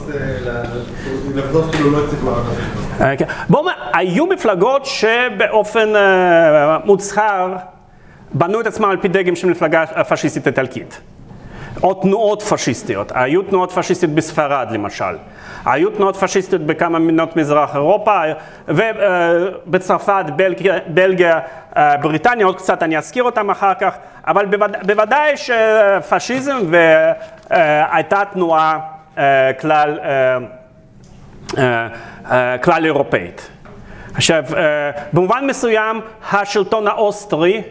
לתפוס כאילו לא הצליחו לעשות. בואו אומר, היו מפלגות שבאופן מוצהר בנו את עצמם על פי דגם של מפלגה פשיסטית איטלקית. או תנועות פשיסטיות. היו תנועות פשיסטיות בספרד למשל. היו תנועות פשיסטיות בכמה מדינות מזרח אירופה, ובצרפת, בלגיה, בריטניה, עוד קצת אני אזכיר אותם אחר כך, אבל בוודאי שפשיזם והייתה תנועה כלל אירופאית. עכשיו, במובן מסוים, השלטון האוסטרי,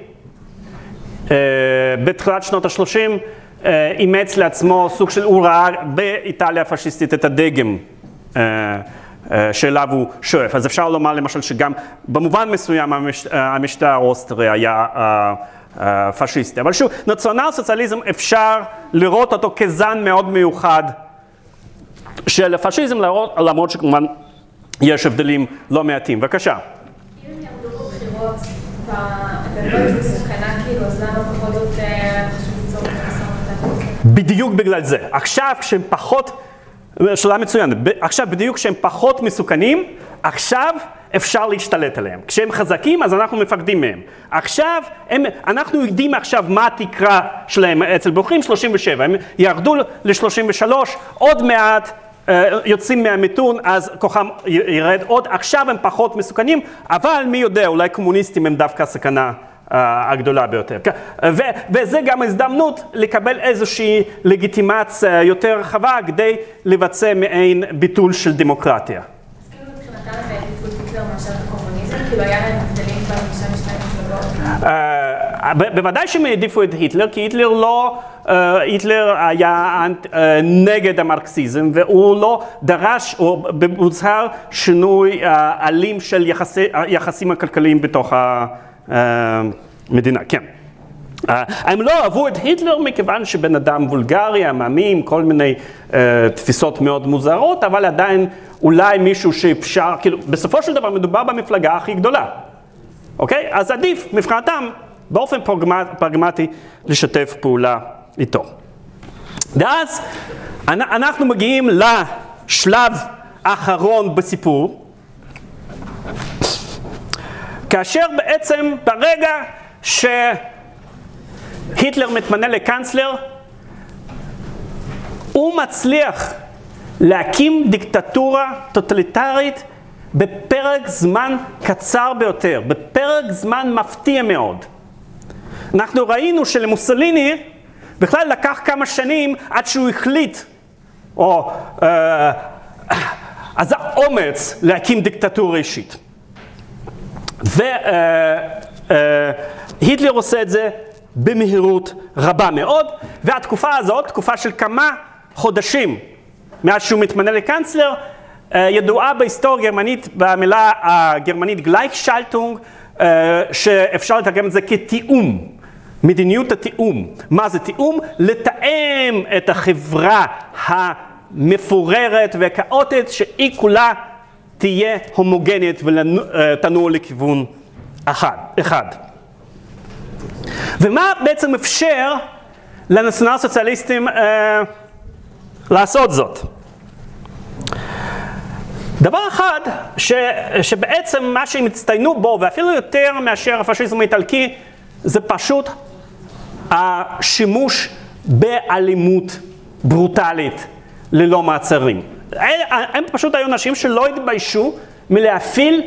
בתחילת שנות ה-30, אימץ לעצמו סוג של הוא ראה באיטליה הפשיסטית את הדגם שאליו הוא שואף. אז אפשר לומר למשל שגם במובן מסוים המשטר האוסטרי היה פשיסטי. אבל שוב, נציונל סוציאליזם אפשר לראות אותו כזן מאוד מיוחד של הפשיזם, למרות שכמובן יש הבדלים לא מעטים. בבקשה. אם ירדו בבחירות, בבחירות סכנה כאילו, אז למה בכל זאת חשוב ליצור במשא ומתן? בדיוק בגלל זה. עכשיו כשהם פחות, שאלה מצוינת, עכשיו בדיוק כשהם פחות מסוכנים, עכשיו אפשר להשתלט עליהם. כשהם חזקים אז אנחנו מפחדים מהם. עכשיו, אנחנו יודעים עכשיו מה התקרה שלהם אצל בוחרים 37, הם ירדו ל-33, עוד מעט יוצאים מהמיתון, אז כוחם ירד עוד, עכשיו הם פחות מסוכנים, אבל מי יודע, אולי קומוניסטים הם דווקא הסכנה הגדולה ביותר. וזה גם הזדמנות לקבל איזושהי לגיטימציה יותר רחבה כדי לבצע מעין ביטול של דמוקרטיה. אז כאילו מבחינתם הם העדיפו את היטלר מאשר הקומוניזם? כאילו היה להם הבדלים בין שתי מפלגות? בוודאי שהם העדיפו את היטלר, כי היטלר היה נגד המרקסיזם, והוא לא דרש, או במוצהר שינוי אלים של יחסים הכלכליים בתוך המדינה, כן. הם לא אהבו את היטלר מכיוון שבן אדם וולגרי, עממי, כל מיני תפיסות מאוד מוזרות, אבל עדיין אולי מישהו שאפשר, כאילו, בסופו של דבר מדובר במפלגה הכי גדולה. אוקיי? אז עדיף מבחינתם באופן פרגמטי לשתף פעולה איתו. ואז אנחנו מגיעים לשלב האחרון בסיפור, כאשר בעצם ברגע שהיטלר מתמנה לקנצלר, הוא מצליח להקים דיקטטורה טוטליטרית בפרק זמן קצר ביותר, בפרק זמן מפתיע מאוד. אנחנו ראינו שלמוסוליני בכלל לקח כמה שנים עד שהוא החליט, או אז האומץ להקים דיקטטורה אישית. והיטלר עושה את זה במהירות רבה מאוד, והתקופה הזאת, תקופה של כמה חודשים מאז שהוא מתמנה לקנצלר, ידועה בהיסטוריה הגרמנית במילה הגרמנית גלייכשלטונג, שאפשר לתרגם את זה כתיאום, מדיניות התיאום. מה זה תיאום? לתאם את החברה המפוררת והכאוטית, שהיא כולה תהיה הומוגנית ותנוע לכיוון אחד. ומה בעצם אפשר לנציונל סוציאליסטים לעשות זאת? דבר אחד שבעצם מה שהם הצטיינו בו, ואפילו יותר מאשר הפשיזם האיטלקי, זה פשוט השימוש באלימות ברוטלית ללא מעצרים. הם פשוט היו אנשים שלא התביישו מלהפעיל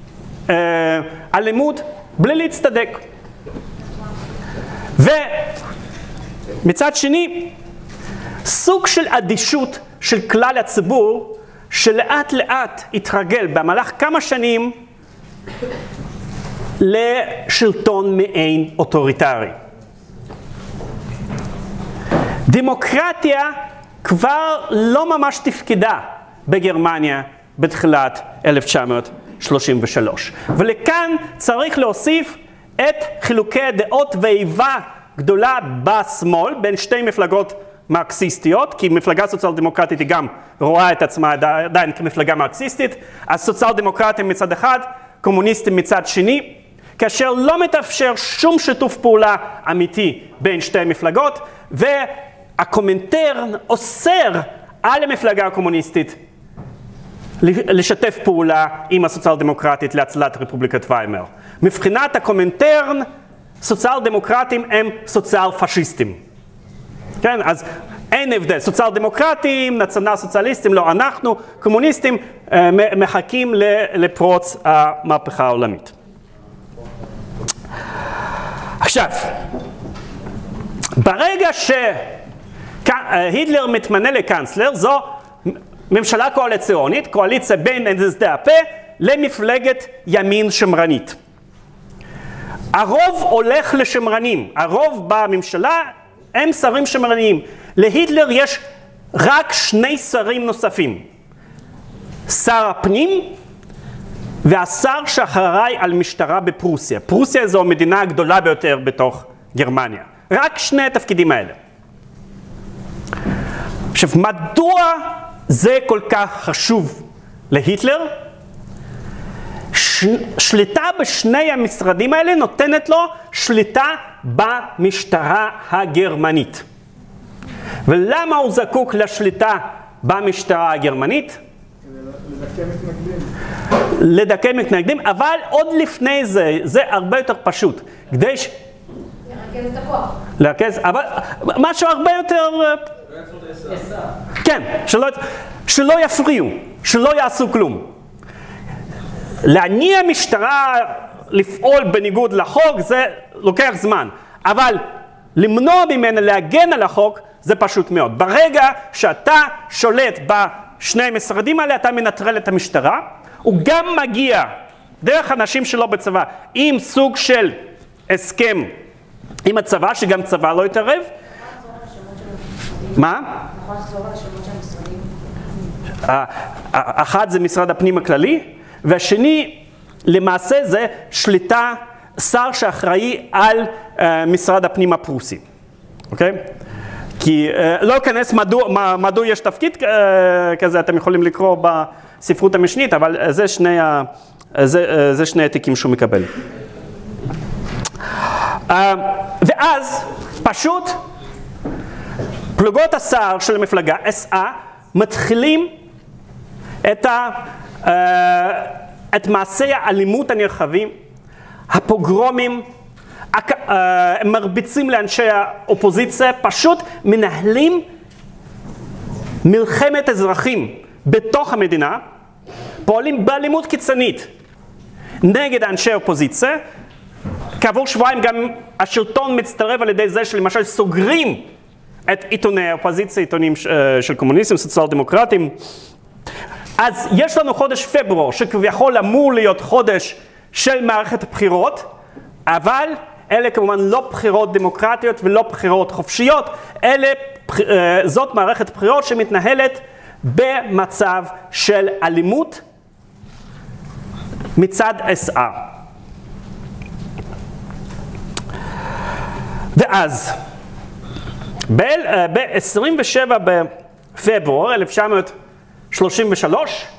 אלימות בלי להצטדק. ומצד שני, סוג של אדישות של כלל הציבור, שלאט לאט התרגל במהלך כמה שנים לשלטון מעין אוטוריטרי. דמוקרטיה כבר לא ממש תפקדה בגרמניה בתחילת 1933. ולכאן צריך להוסיף את חילוקי הדעות ואיבה גדולה בשמאל בין שתי מפלגות מרקסיסטיות, כי מפלגה סוציאל דמוקרטית היא גם רואה את עצמה עדיין כמפלגה מרקסיסטית, אז סוציאל דמוקרטים מצד אחד, קומוניסטים מצד שני, כאשר לא מתאפשר שום שיתוף פעולה אמיתי בין שתי מפלגות, והקומינטרן אוסר על המפלגה הקומוניסטית לשתף פעולה עם הסוציאל דמוקרטית להצלת רפובליקת ויימאר. מבחינת הקומינטרן, סוציאל דמוקרטים הם סוציאל פשיסטים. כן, אז אין הבדל, סוציאל דמוקרטים, נציונל סוציאליסטים, לא אנחנו, קומוניסטים, מחכים לפרוץ המהפכה העולמית. עכשיו, ברגע שהיטלר מתמנה לקנצלר, זו ממשלה קואליציונית, קואליציה בין NSDAP למפלגת ימין שמרנית. הרוב הולך לשמרנים, הרוב בממשלה הם שרים שמרניים. להיטלר יש רק 2 שרים נוספים, שר הפנים והשר שאחראי על משטרה בפרוסיה. פרוסיה זו המדינה הגדולה ביותר בתוך גרמניה. רק 2 התפקידים האלה. עכשיו, מדוע זה כל כך חשוב להיטלר? שליטה בשני המשרדים האלה נותנת לו שליטה במשטרה הגרמנית. ולמה הוא זקוק לשליטה במשטרה הגרמנית? לדכא מתנגדים. לדכא מתנגדים, אבל עוד לפני זה, זה הרבה יותר פשוט. כדי לרכז את הכוח. לרכז, אבל משהו הרבה יותר... כן, שלא יפריעו, שלא יעשו כלום. להניע משטרה לפעול בניגוד לחוק זה לוקח זמן, אבל למנוע ממנה להגן על החוק זה פשוט מאוד. ברגע שאתה שולט בשני המשרדים האלה, אתה מנטרל את המשטרה, הוא גם מגיע דרך אנשים שלו בצבא עם סוג של הסכם עם הצבא, שגם צבא לא יתערב. מה? יכול לחזור על השמות של המשרדים? אחד זה משרד הפנים הכללי, והשני למעשה זה שליטה, שר שאחראי על משרד הפנים הפרוסי. אוקיי? כי לא אכנס מדוע יש תפקיד כזה, אתם יכולים לקרוא בספרות המשנית, אבל זה שני התיקים שהוא מקבל. ואז פשוט פלוגות השר של המפלגה, SA, מתחילים את מעשי האלימות הנרחבים, הפוגרומים, הם מרביצים לאנשי האופוזיציה, פשוט מנהלים מלחמת אזרחים בתוך המדינה, פועלים באלימות קיצונית נגד אנשי האופוזיציה. כעבור שבועיים גם השלטון מצטרף על ידי זה שלמשל סוגרים את עיתוני האופוזיציה, עיתונים של קומוניסטים, סוציאל דמוקרטים. אז יש לנו חודש פברואר, שכביכול אמור להיות חודש של מערכת בחירות, אבל אלה כמובן לא בחירות דמוקרטיות ולא בחירות חופשיות, זאת מערכת בחירות שמתנהלת במצב של אלימות מצד SA. ואז, ב-27 בפברואר 1933,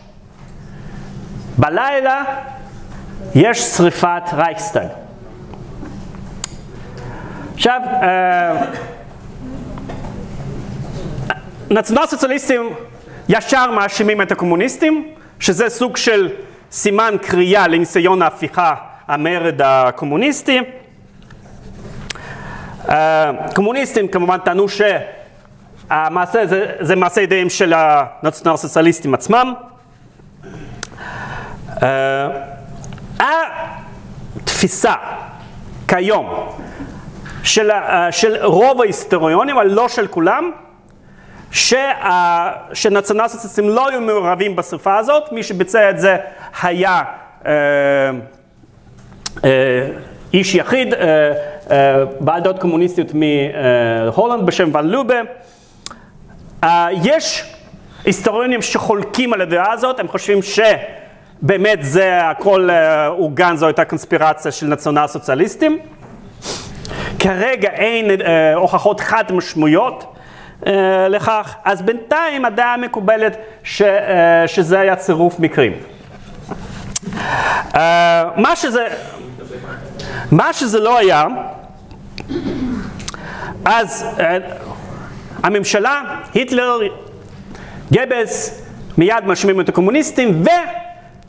בלילה יש שריפת רייכסטאג. עכשיו, נציונל סוציאליסטים ישר מאשימים את הקומוניסטים, שזה סוג של סימן קריאה לניסיון ההפיכה, המרד הקומוניסטי. קומוניסטים כמובן טענו שהמעשה זה מעשה ידיהם של הנציונל סוציאליסטים עצמם. התפיסה כיום של רוב ההיסטוריונים, אבל לא של כולם, שנציונל סוציאליסטים לא היו מעורבים בשריפה הזאת. מי שביצע את זה היה איש יחיד, בעל דעות קומוניסטיות מהולנד בשם ואן לובה. יש היסטוריונים שחולקים על הדעה הזאת, הם חושבים שבאמת זה הכל אורגן, זו הייתה קונספירציה של נציונל סוציאליסטים. כרגע אין הוכחות חד משמעויות לכך, אז בינתיים הדעה מקובלת שזה היה צירוף מקרים. מה שזה לא היה, אז הממשלה, היטלר, גבלס, מיד מאשימים את הקומוניסטים,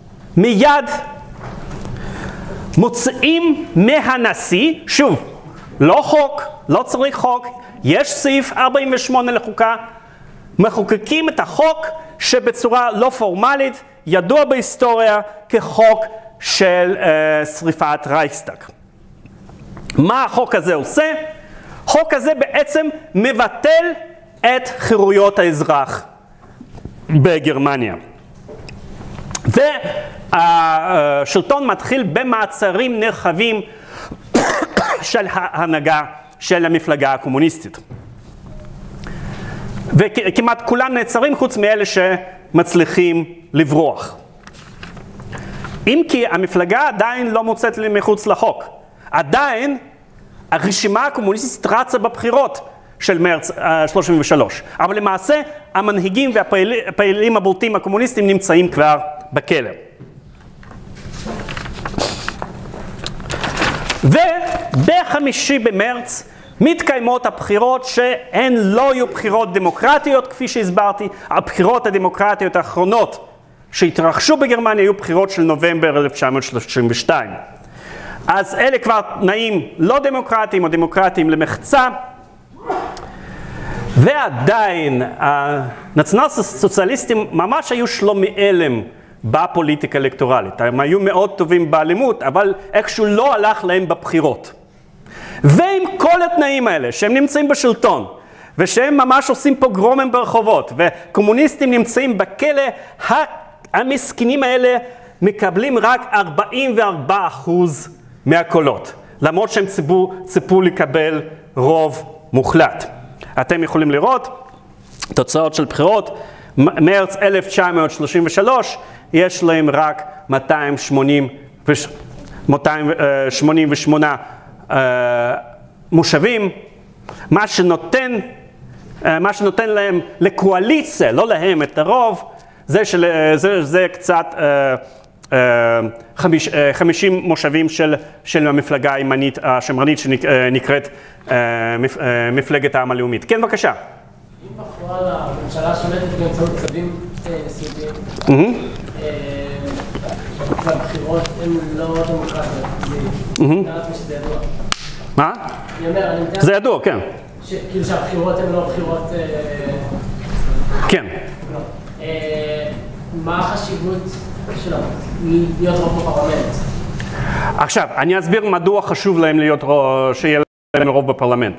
ומיד מוצאים מהנשיא, שוב, לא חוק, לא צריך חוק, יש סעיף 48 לחוקה, מחוקקים את החוק שבצורה לא פורמלית ידוע בהיסטוריה כחוק של שריפת רייכסטאג. מה החוק הזה עושה? החוק הזה בעצם מבטל את חירויות האזרח בגרמניה. והשלטון מתחיל במעצרים נרחבים של ההנהגה של המפלגה הקומוניסטית. וכמעט כולם נעצרים חוץ מאלה שמצליחים לברוח. אם כי המפלגה עדיין לא מוצאת מחוץ לחוק. עדיין הרשימה הקומוניסטית רצה בבחירות של מרץ 33. אבל למעשה המנהיגים והפעילים הבולטים הקומוניסטים נמצאים כבר בכלא. וב-5 במרץ מתקיימות הבחירות שהן לא יהיו בחירות דמוקרטיות, כפי שהסברתי. הבחירות הדמוקרטיות האחרונות שהתרחשו בגרמניה היו בחירות של נובמבר 1932. אז אלה כבר תנאים לא דמוקרטיים או דמוקרטיים למחצה. ועדיין הנציונל סוציאליסטים ממש היו שלומי אלם בפוליטיקה אלקטורלית. הם היו מאוד טובים באלימות, אבל איכשהו לא הלך להם בבחירות. ועם כל התנאים האלה, שהם נמצאים בשלטון, ושהם ממש עושים פוגרומים ברחובות, וקומוניסטים נמצאים בכלא, המסכנים האלה מקבלים רק 44% מהקולות, למרות שהם ציפו לקבל רוב מוחלט. אתם יכולים לראות תוצאות של בחירות, מרץ 1933 יש להם רק 288 מושבים, מה שנותן להם לקואליציה, לא להם את הרוב, זה קצת 50 מושבים של המפלגה הימנית השמרנית שנקראת מפלגת העם הלאומית. כן, בבקשה. אם בפועל הממשלה שולטת באמצעות צווים נשיאותיים, והבחירות הן לא דמוקרטיות, זה נראה שזה ידוע. מה? זה ידוע, כן. כאילו שהבחירות הן לא בחירות... כן. מה החשיבות שלו? להיות רוב בפרלמנט? עכשיו, אני אסביר מדוע חשוב להם שיהיה להם רוב בפרלמנט.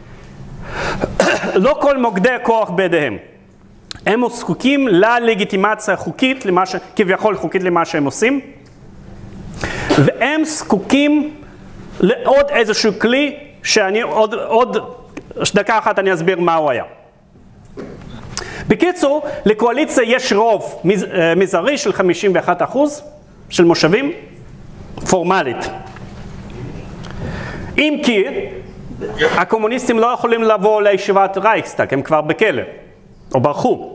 לא כל מוקדי הכוח בידיהם. הם זקוקים ללגיטימציה חוקית, כביכול חוקית למה שהם עושים, והם זקוקים לעוד איזשהו כלי שאני עוד דקה אחת אני אסביר מה הוא היה. בקיצור, לקואליציה יש רוב מזערי של 51% של מושבים, פורמלית. אם כי הקומוניסטים לא יכולים לבוא לישיבת רייכסטאג, הם כבר בכלא, או ברחו.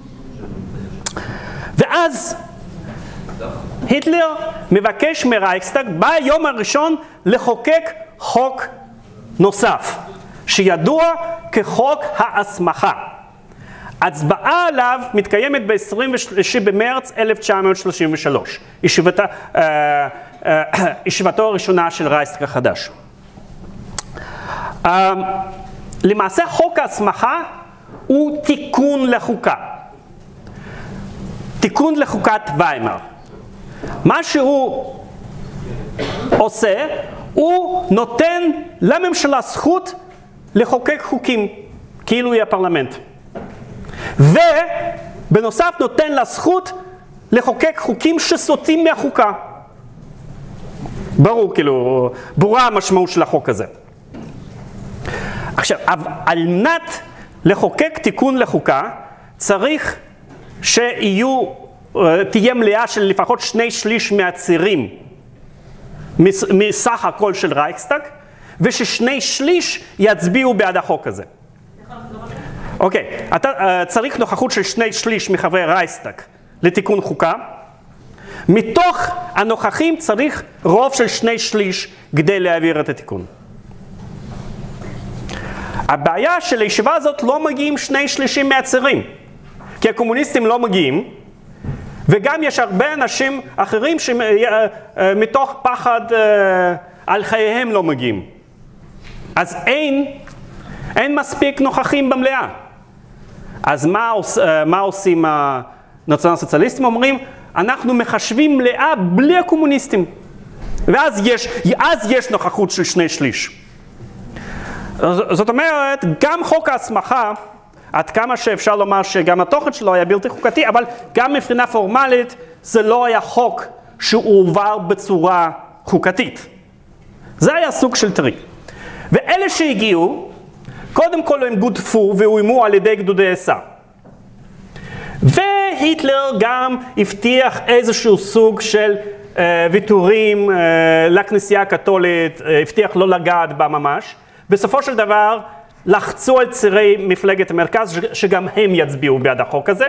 ואז היטלר מבקש מרייכסטאג ביום הראשון לחוקק חוק נוסף, שידוע כחוק ההסמכה. הצבעה עליו מתקיימת ב-23 במרץ 1933, ישיבתו הראשונה של רייכסטאג החדש. למעשה חוק ההסמכה הוא תיקון לחוקה. תיקון לחוקת ויימאר. מה שהוא עושה, הוא נותן לממשלה זכות לחוקק חוקים, כאילו היא הפרלמנט. ובנוסף נותן לה זכות לחוקק חוקים שסוטים מהחוקה. ברור, כאילו, ברורה המשמעות של החוק הזה. עכשיו, על מנת לחוקק תיקון לחוקה, צריך תהיה מלאה של לפחות 2/3 מהצירים מסך הכל של רייכסטאג, ו2/3 יצביעו בעד החוק הזה. אוקיי, אתה צריך נוכחות של 2/3 מחברי רייכסטאג לתיקון חוקה. מתוך הנוכחים צריך רוב של 2/3 כדי להעביר את התיקון. הבעיה של הישיבה הזאת לא מגיעים 2/3 מהצירים, כי הקומוניסטים לא מגיעים, וגם יש הרבה אנשים אחרים שמתוך פחד על חייהם לא מגיעים. אז אין מספיק נוכחים במליאה. אז מה עושים הנציונל סוציאליסטים? אומרים, אנחנו מחשבים מליאה בלי הקומוניסטים. ואז יש נוכחות של 2/3. זאת אומרת, גם חוק ההסמכה, עד כמה שאפשר לומר שגם התוכן שלו היה בלתי חוקתי, אבל גם מבחינה פורמלית זה לא היה חוק שהועבר בצורה חוקתית. זה היה סוג של טריק. ואלה שהגיעו, קודם כל הם גודפו והוימו על ידי גדודי אס"ר. והיטלר גם הבטיח איזשהו סוג של ויתורים לכנסייה הקתולית, הבטיח לא לגעת בה ממש. בסופו של דבר לחצו על צירי מפלגת המרכז שגם הם יצביעו בעד החוק הזה.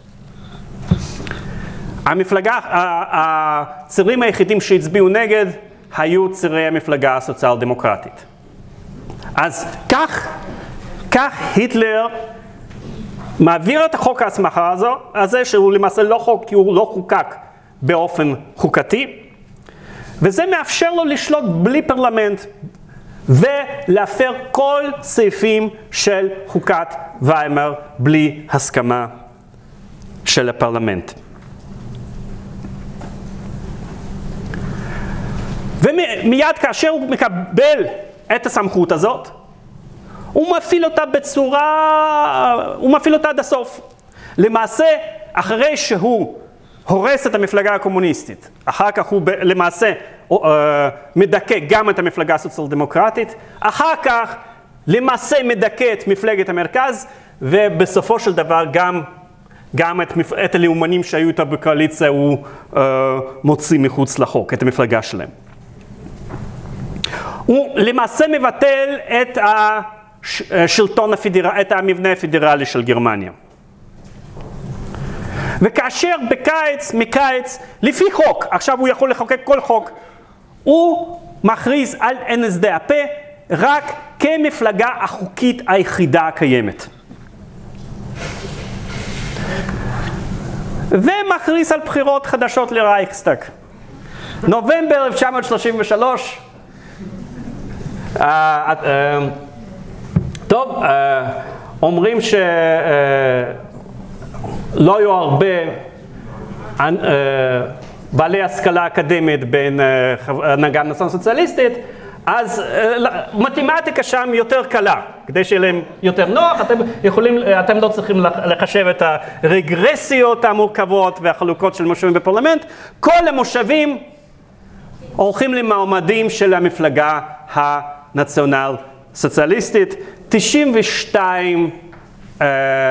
הצירים היחידים שהצביעו נגד היו צירי המפלגה הסוציאל דמוקרטית. אז כך היטלר מעביר את החוק ההסמכה הזה, שהוא למעשה לא חוק כי הוא לא חוקק באופן חוקתי, וזה מאפשר לו לשלוט בלי פרלמנט ולהפר כל סעיפים של חוקת ויימאר בלי הסכמה של הפרלמנט. ומיד כאשר הוא מקבל את הסמכות הזאת, הוא מפעיל אותה עד הסוף. למעשה, אחרי שהוא הורס את המפלגה הקומוניסטית, אחר כך הוא למעשה מדכא גם את המפלגה הסוציאל דמוקרטית, אחר כך למעשה מדכא את מפלגת המרכז, ובסופו של דבר גם את הלאומנים שהיו איתו בקואליציה הוא מוציא מחוץ לחוק, את המפלגה שלהם. הוא למעשה מבטל את את המבנה הפדרלי של גרמניה. וכאשר מקיץ, לפי חוק, עכשיו הוא יכול לחוקק כל חוק, הוא מכריז על NSDAP רק כמפלגה החוקית היחידה הקיימת. ומכריז על בחירות חדשות לרייכסטאג. נובמבר 1933, טוב, אומרים שלא היו הרבה בעלי השכלה אקדמית בין הנהגה הנציונל סוציאליסטית, אז מתמטיקה שם יותר קלה, כדי שיהיה להם יותר נוח, אתם לא צריכים לחשב את הרגרסיות המורכבות והחלוקות של מושבים בפרלמנט, כל המושבים הולכים למועמדים של המפלגה הנציונל סוציאליסטית, 92%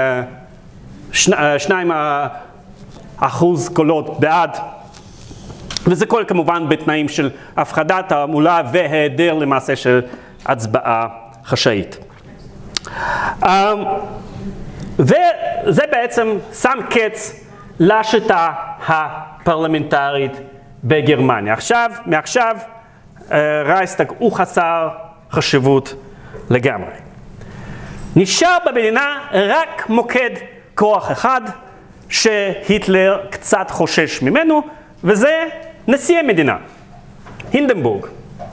קולות בעד, וזה כל כמובן בתנאים של הפחדת תעמולה והיעדר למעשה של הצבעה חשאית. וזה בעצם שם קץ לשיטה הפרלמנטרית בגרמניה. מעכשיו רייכסטאג הוא חסר חשיבות לגמרי. נשאר במדינה רק מוקד כוח אחד שהיטלר קצת חושש ממנו, וזה נשיא המדינה, הינדנבורג.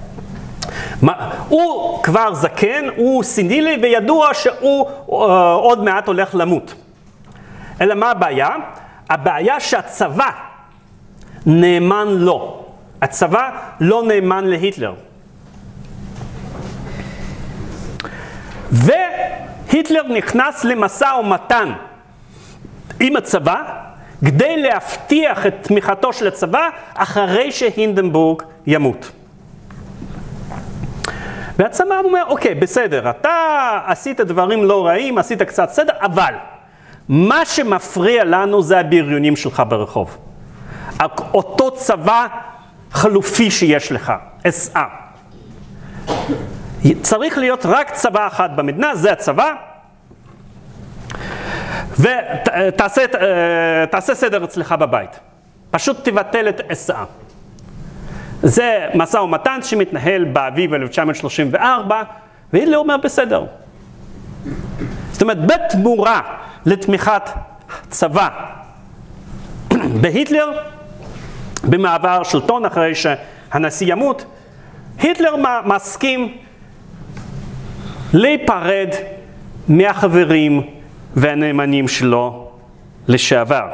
הוא כבר זקן, הוא סנילי וידוע שהוא עוד מעט הולך למות. אלא מה הבעיה? הבעיה שהצבא נאמן לו. הצבא לא נאמן להיטלר. והיטלר נכנס למשא ומתן עם הצבא כדי להבטיח את תמיכתו של הצבא אחרי שהינדנבורג ימות. והצבא אומר, אוקיי, בסדר, אתה עשית דברים לא רעים, עשית קצת סדר, אבל מה שמפריע לנו זה הבריונים שלך ברחוב. אותו צבא חלופי שיש לך, SA. צריך להיות רק צבא אחד במדינה, זה הצבא, ותעשה סדר אצלך בבית. פשוט תבטל את SA. זה משא ומתן שמתנהל באביב 1934, והיטלר אומר בסדר. זאת אומרת, בתמורה לתמיכת צבא בהיטלר, במעבר שלטון אחרי שהנשיא ימות, היטלר מסכים להיפרד מהחברים והנאמנים שלו לשעבר.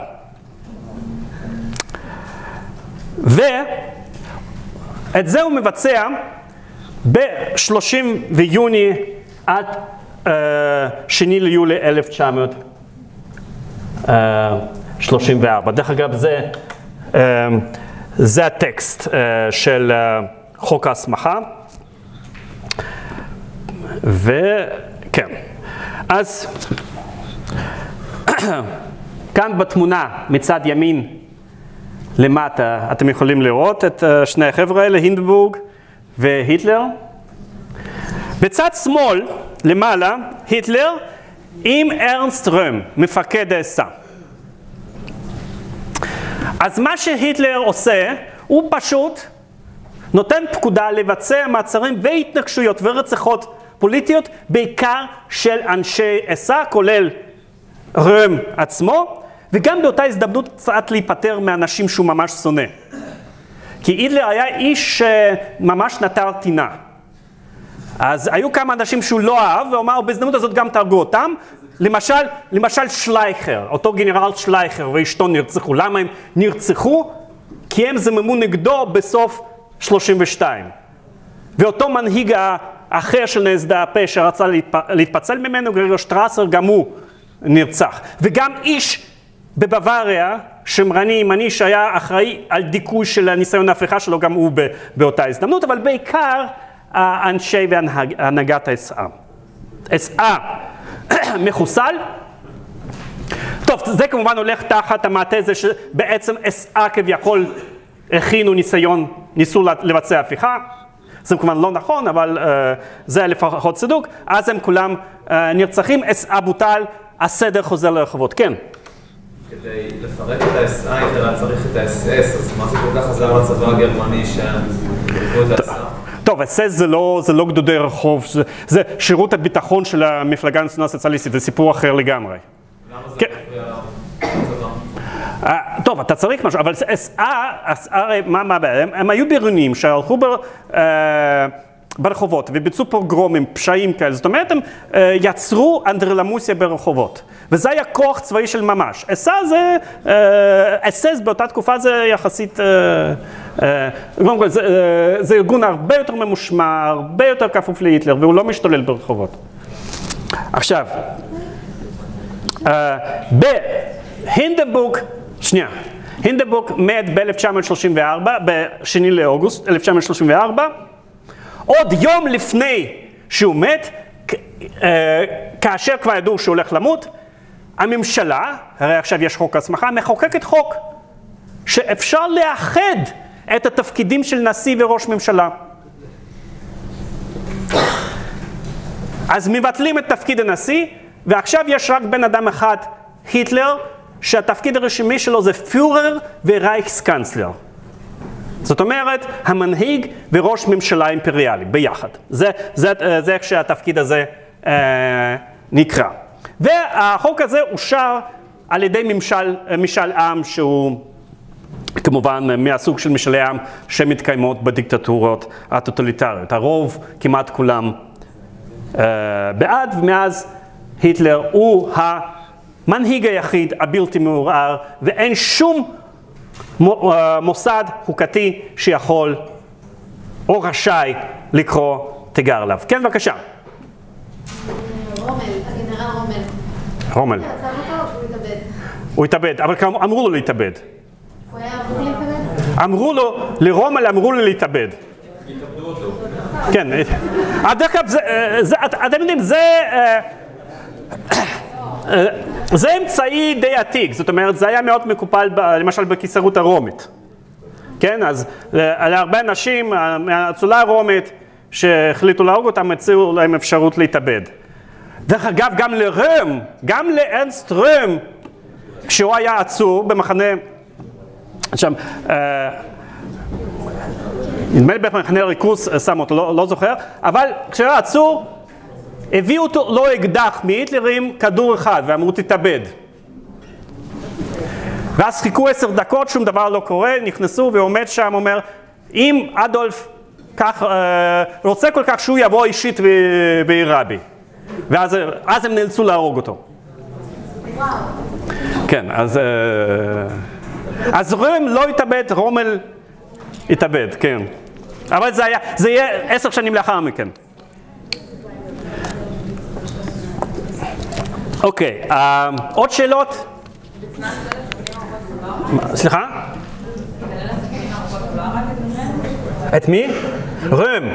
ואת זה הוא מבצע ב-30 ביוני עד 2 ליולי 1934. דרך אגב, זה הטקסט של חוק ההסמכה. וכן, אז כאן בתמונה מצד ימין למטה אתם יכולים לראות את שני החבר'ה האלה, הינדנבורג והיטלר. בצד שמאל למעלה היטלר עם ארנסט רהם, מפקד האס-אה. אז מה שהיטלר עושה, הוא פשוט נותן פקודה לבצע מעצרים והתנגשויות ורציחות פוליטיות, בעיקר של אנשי אס-אה, כולל רהם עצמו, וגם באותה הזדמנות קצת להיפטר מאנשים שהוא ממש שונא. כי היטלר היה איש שממש נטר טינה. אז היו כמה אנשים שהוא לא אהב, ואומר, בהזדמנות הזאת גם תהרגו אותם. למשל שלייכר, אותו גנרל שלייכר ואשתו נרצחו. למה הם נרצחו? כי הם זממו נגדו בסוף 32. ואותו מנהיג האחר של נסדה הפה שרצה להתפצל ממנו, גרגור שטרסר, גם הוא נרצח. וגם איש בבוואריה, שמרני ימני שהיה אחראי על דיכוי של הניסיון ההפיכה שלו, גם הוא באותה הזדמנות, אבל בעיקר האנשי והנהגת האס-אה. אס-אה מחוסל. טוב, זה כמובן הולך תחת המעטה הזה שבעצם אס-אה כביכול ניסו לבצע הפיכה. זה כמובן לא נכון, אבל זה לפחות צדוק. אז הם כולם נרצחים, אס-אה בוטל, הסדר חוזר לרחובות. כן. כדי לפרק את ה-SI, אתה צריך את ה-SS, אז מה זה כל כך עזר לצבא הגרמני שהם דיברו את ה-SI? טוב, ה-SS זה לא גדודי רחוב, זה שירות הביטחון של המפלגה הנציונל הסוציאליסטית, זה סיפור אחר לגמרי. למה זה מפריע לצבא? טוב, אתה צריך משהו, אבל מה הבעיה? הם היו בריונים שהלכו ברחובות וביצעו פוגרומים, פשעים כאלה, זאת אומרת הם יצרו אנדרלמוסיה ברחובות, וזה היה כוח צבאי של ממש. אס-אס באותה תקופה זה יחסית, זה ארגון הרבה יותר ממושמע, הרבה יותר כפוף להיטלר, והוא לא משתולל ברחובות. עכשיו, בהינדנבורג, הינדנבורג מת ב-1934, ב-2 לאוגוסט 1934, עוד יום לפני שהוא מת, כאשר כבר ידעו שהוא הולך למות, הממשלה, הרי עכשיו יש חוק הסמכה, מחוקקת חוק שאפשר לאחד את התפקידים של נשיא וראש ממשלה. אז מבטלים את תפקיד הנשיא, ועכשיו יש רק בן אדם אחד, היטלר, שהתפקיד הרשמי שלו זה פיורר ורייכסקנצלר. זאת אומרת, המנהיג וראש ממשלה אימפריאלי, ביחד. זה איך שהתפקיד הזה נקרא. והחוק הזה אושר על ידי משאל עם שהוא כמובן מהסוג של משאלי עם שמתקיימות בדיקטטורות הטוטליטריות. הרוב, כמעט כולם בעד, ומאז היטלר הוא המנהיג היחיד הבלתי מעורער, ואין שום מוסד חוקתי שיכול או רשאי לקרוא תיגר עליו. כן, בבקשה. רומל, הגנרל רומל. רומל. הוא עצר אותו או הוא התאבד? הוא התאבד, אבל אמרו לו להתאבד. הוא היה אמור להתאבד? אמרו לו, לרומל אמרו לו להתאבד. התאבדו אותו. כן. דרך אגב, אתם יודעים, זה אמצעי די עתיק, זאת אומרת, זה היה מאוד מקופל, למשל, בקיסרות הרומית. כן, אז להרבה אנשים מהאצולה הרומית שהחליטו להרוג אותם, הציעו להם אפשרות להתאבד. דרך אגב, גם לרהם, גם לארנסט רהם, כשהוא היה עצור במחנה, שם, נדמה לי במחנה ריכוז, שם אותו, לא זוכר, אבל כשהוא היה עצור, הביאו לו אקדח מהיטלר עם כדור אחד ואמרו תתאבד. ואז חיכו 10 דקות, שום דבר לא קורה, נכנסו ועומד שם, אומר, אם אדולף רוצה כל כך שהוא יבוא אישית וירה בי. ואז הם נאלצו להרוג אותו. כן, אז רום לא התאבד, רומל התאבד, כן. אבל זה יהיה 10 שנים לאחר מכן. אוקיי, עוד שאלות? סליחה? את מי? רם.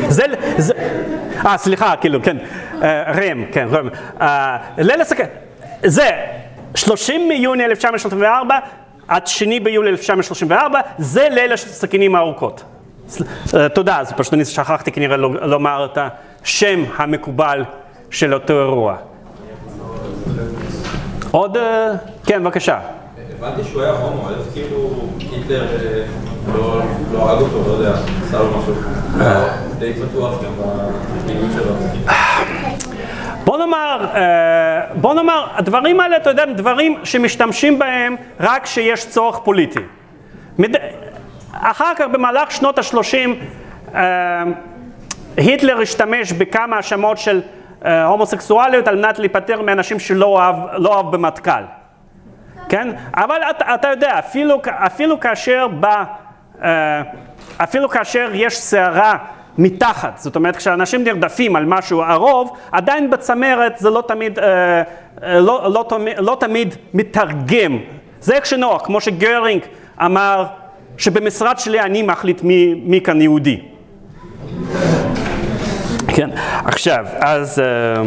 סליחה, כאילו, כן. רם, כן, רם. ליל הסכין. זה 30 מיוני 1934 עד 2 ביולי 1934, זה ליל הסכינים הארוכות. תודה, אז פשוט אני שכחתי כנראה לומר את השם המקובל של אותו אירוע. עוד? כן, בבקשה. הבנתי שהוא היה הומו, אז כאילו היטלר לא הרג אותו, לא יודע, עשה לו משהו די פתוח גם בפעילות שלו. בוא נאמר, הדברים האלה, אתה יודע, דברים שמשתמשים בהם רק כשיש צורך פוליטי. אחר כך, במהלך שנות ה-30, היטלר השתמש בכמה האשמות של הומוסקסואליות על מנת להיפטר מאנשים שלא אהב במטכ"ל. כן? אבל אתה יודע, אפילו כאשר יש סערה מתחת, זאת אומרת, כשאנשים נרדפים על משהו הרוב, עדיין בצמרת זה לא תמיד מתרגם. זה איך שנוח, כמו שגרינג אמר, שבמשרד שלי אני מחליט מי כאן יהודי. כן, עכשיו, אז...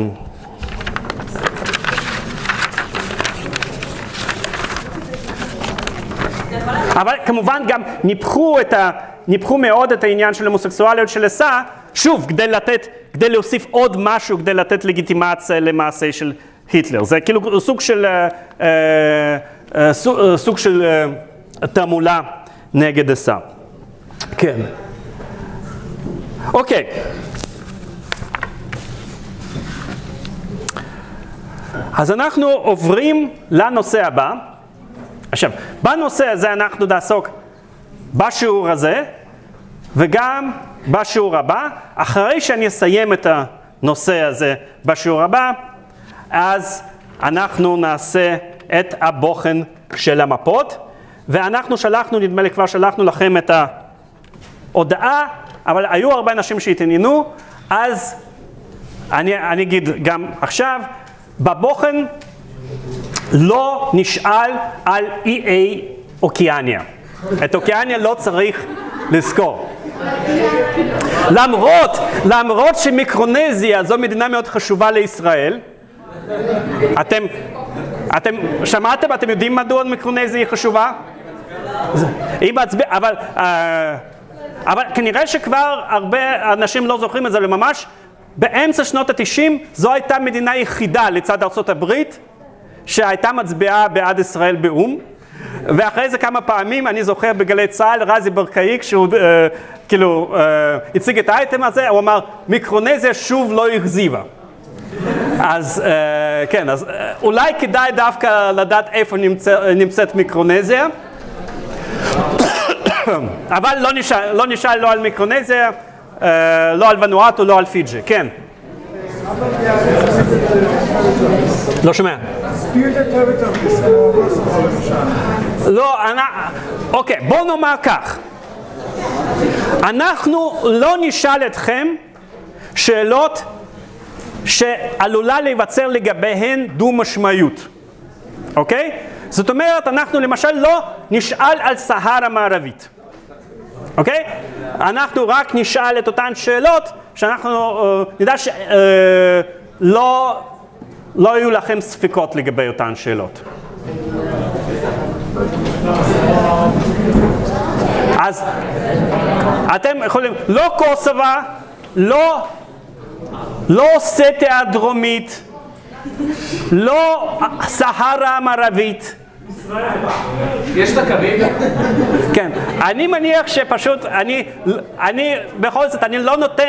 אבל כמובן גם ניפחו מאוד את העניין של ההומוסקסואליות של אסא, שוב, כדי להוסיף עוד משהו, כדי לתת לגיטימציה למעשה של היטלר. זה כאילו סוג של תעמולה נגד אסא. כן. אוקיי. אז אנחנו עוברים לנושא הבא. עכשיו, בנושא הזה אנחנו נעסוק בשיעור הזה, וגם בשיעור הבא. אחרי שאני אסיים את הנושא הזה בשיעור הבא, אז אנחנו נעשה את הבוחן של המפות, ואנחנו שלחנו, נדמה לי כבר שלחנו לכם את ההודעה, אבל היו הרבה אנשים שהתעניינו, אז אני אגיד גם עכשיו, בבוחן לא נשאל על איי אוקיאניה. את אוקיאניה לא צריך לזכור. למרות שמיקרונזיה זו מדינה מאוד חשובה לישראל, אתם שמעתם, אתם יודעים מדוע מיקרונזיה היא חשובה? אבל כנראה שכבר הרבה אנשים לא זוכרים את זה, לממש באמצע שנות ה-90 זו הייתה מדינה יחידה לצד ארצות הברית שהייתה מצביעה בעד ישראל באום, ואחרי זה כמה פעמים אני זוכר בגלי צה"ל רזי ברקאי כשהוא כאילו הציג את האייטם הזה, הוא אמר מיקרונזיה שוב לא הכזיבה. אז כן, אז אולי כדאי דווקא לדעת איפה נמצאת מיקרונזיה, אבל לא נשאל לא על מיקרונזיה, לא על ונואטו, לא על פיג'י. כן. לא שומע. לא, אוקיי, בואו נאמר כך. אנחנו לא נשאל אתכם שאלות שעלולה להיווצר לגביהן דו-משמעיות. אוקיי? זאת אומרת, אנחנו למשל לא נשאל על סהרה מערבית. אוקיי? אנחנו רק נשאל את אותן שאלות שאנחנו נדע שלא יהיו לכם ספקות לגבי אותן שאלות. אז אתם יכולים, לא קוסובה, לא אוסטיה הדרומית, לא סהרה המערבית. יש את הקווים? כן, אני מניח שפשוט, אני בכל זאת, אני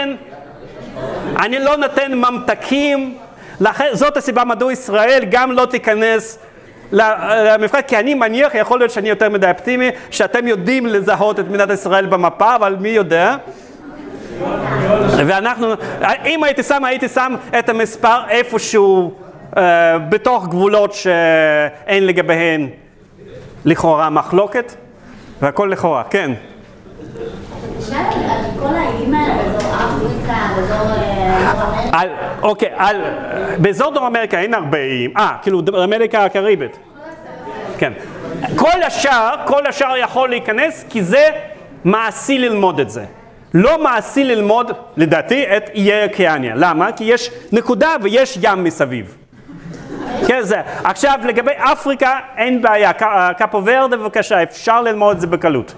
לא נותן ממתקים, זאת הסיבה מדוע ישראל גם לא תיכנס למבחן, כי אני מניח, יכול להיות שאני יותר מדי אופטימי, שאתם יודעים לזהות את מדינת ישראל במפה, אבל מי יודע? ואנחנו, אם הייתי שם את המספר איפשהו בתוך גבולות שאין לגביהן לכאורה מחלוקת, והכל לכאורה, כן. אפשר על כל האיים האלה באזור אפריקה, באזור אמריקה? אוקיי, באזור דרום אמריקה אין הרבה איים, כאילו אמריקה הקריבית. כן. כל השאר יכול להיכנס כי זה מעשי ללמוד את זה. לא מעשי ללמוד, לדעתי, את איי אוקיאניה. למה? כי יש נקודה ויש ים מסביב. כן, זה. עכשיו, לגבי אפריקה, אין בעיה. קאפו ורדה, בבקשה, אפשר ללמוד את זה בקלות.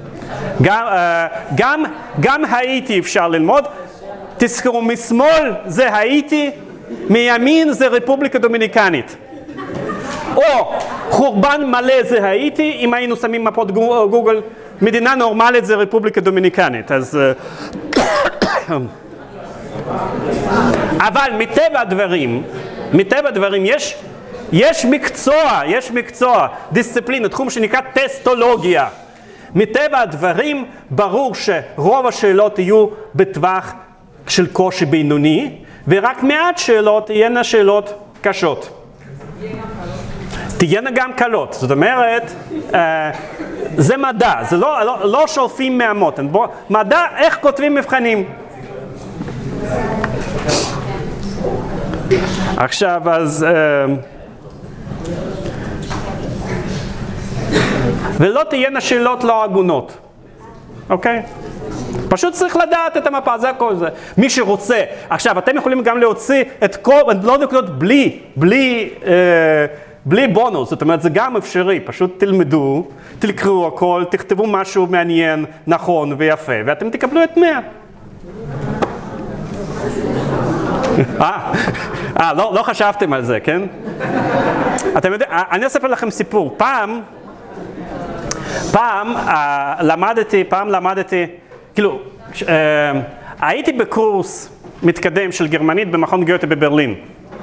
גם האיטי אפשר ללמוד. תזכרו, משמאל זה האיטי, מימין זה רפובליקה דומיניקנית. או חורבן מלא זה האיטי, אם היינו שמים מפות גוגל, מדינה נורמלית זה רפובליקה דומיניקנית. אז אבל מטבע הדברים יש מקצוע, דיסציפלינה, תחום שנקרא טסטולוגיה. מטבע הדברים ברור שרוב השאלות יהיו בטווח של קושי בינוני, ורק מעט שאלות תהיינה שאלות קשות. תהיינה גם קלות, זאת אומרת, זה מדע, זה לא שולפים מהמותן. מדע, איך כותבים מבחנים? עכשיו, אז ולא תהיינה שאלות לא הגונות, אוקיי? פשוט צריך לדעת את המפה, זה הכל זה. מי שרוצה, עכשיו, אתם יכולים גם להוציא את כל, לא נקודות בלי בונוס, זאת אומרת, זה גם אפשרי, פשוט תלמדו, תקראו הכל, תכתבו משהו מעניין, נכון ויפה, ואתם תקבלו את 100. לא חשבתם על זה, כן? אתם יודעים, אני אספר לכם סיפור. פעם למדתי, כאילו, הייתי בקורס מתקדם של גרמנית במכון גותה בברלין.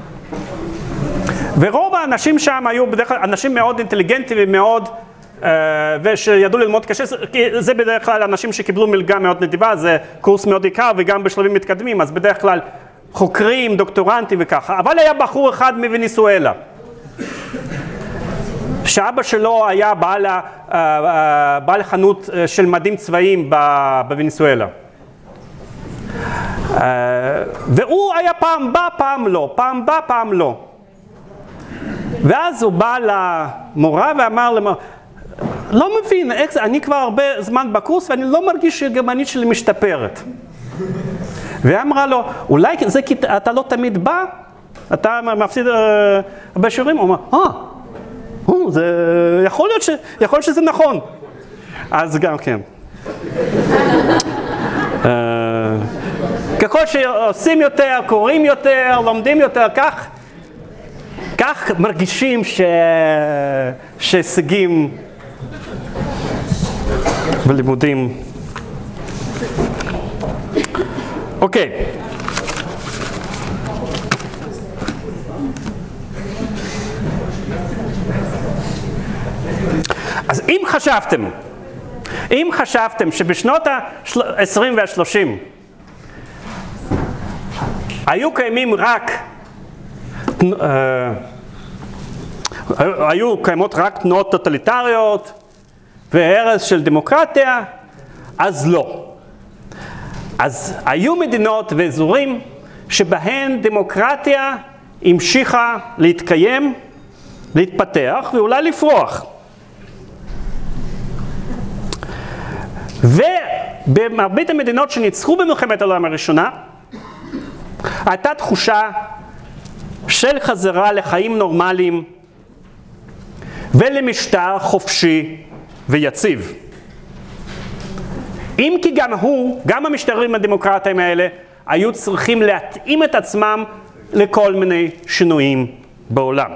ורוב האנשים שם היו בדרך כלל אנשים מאוד אינטליגנטים ומאוד, ושידעו ללמוד קשה, זה בדרך כלל אנשים שקיבלו מלגה מאוד נדיבה, זה קורס מאוד יקר וגם בשלבים מתקדמים, אז בדרך כלל חוקרים, דוקטורנטים וככה. אבל היה בחור אחד מווניסואלה, שאבא שלו היה בעל חנות של מדים צבאיים בווניסואלה. והוא היה פעם בא, פעם לא, פעם בא, פעם לא. ואז הוא בא למורה ואמר למורה, לא מבין, אני כבר הרבה זמן בקורס ואני לא מרגיש שהגרמנית שלי משתפרת. והיא אמרה לו, אולי זה כי אתה לא תמיד בא? אתה מפסיד הרבה שיעורים? הוא אמר, יכול להיות שזה נכון. אז גם כן. ככל שעושים יותר, קוראים יותר, לומדים יותר, כך מרגישים שהישגים בלימודים. אוקיי. אז אם חשבתם שבשנות ה-20 וה-30 היו קיימים היו קיימות רק תנועות טוטליטריות והרס של דמוקרטיה, אז לא. אז היו מדינות ואזורים שבהן דמוקרטיה המשיכה להתקיים, להתפתח ואולי לפרוח. ובמרבית המדינות שניצחו במלחמת העולם הראשונה, הייתה תחושה של חזרה לחיים נורמליים ולמשטר חופשי ויציב. אם כי גם המשטרים הדמוקרטיים האלה היו צריכים להתאים את עצמם לכל מיני שינויים בעולם.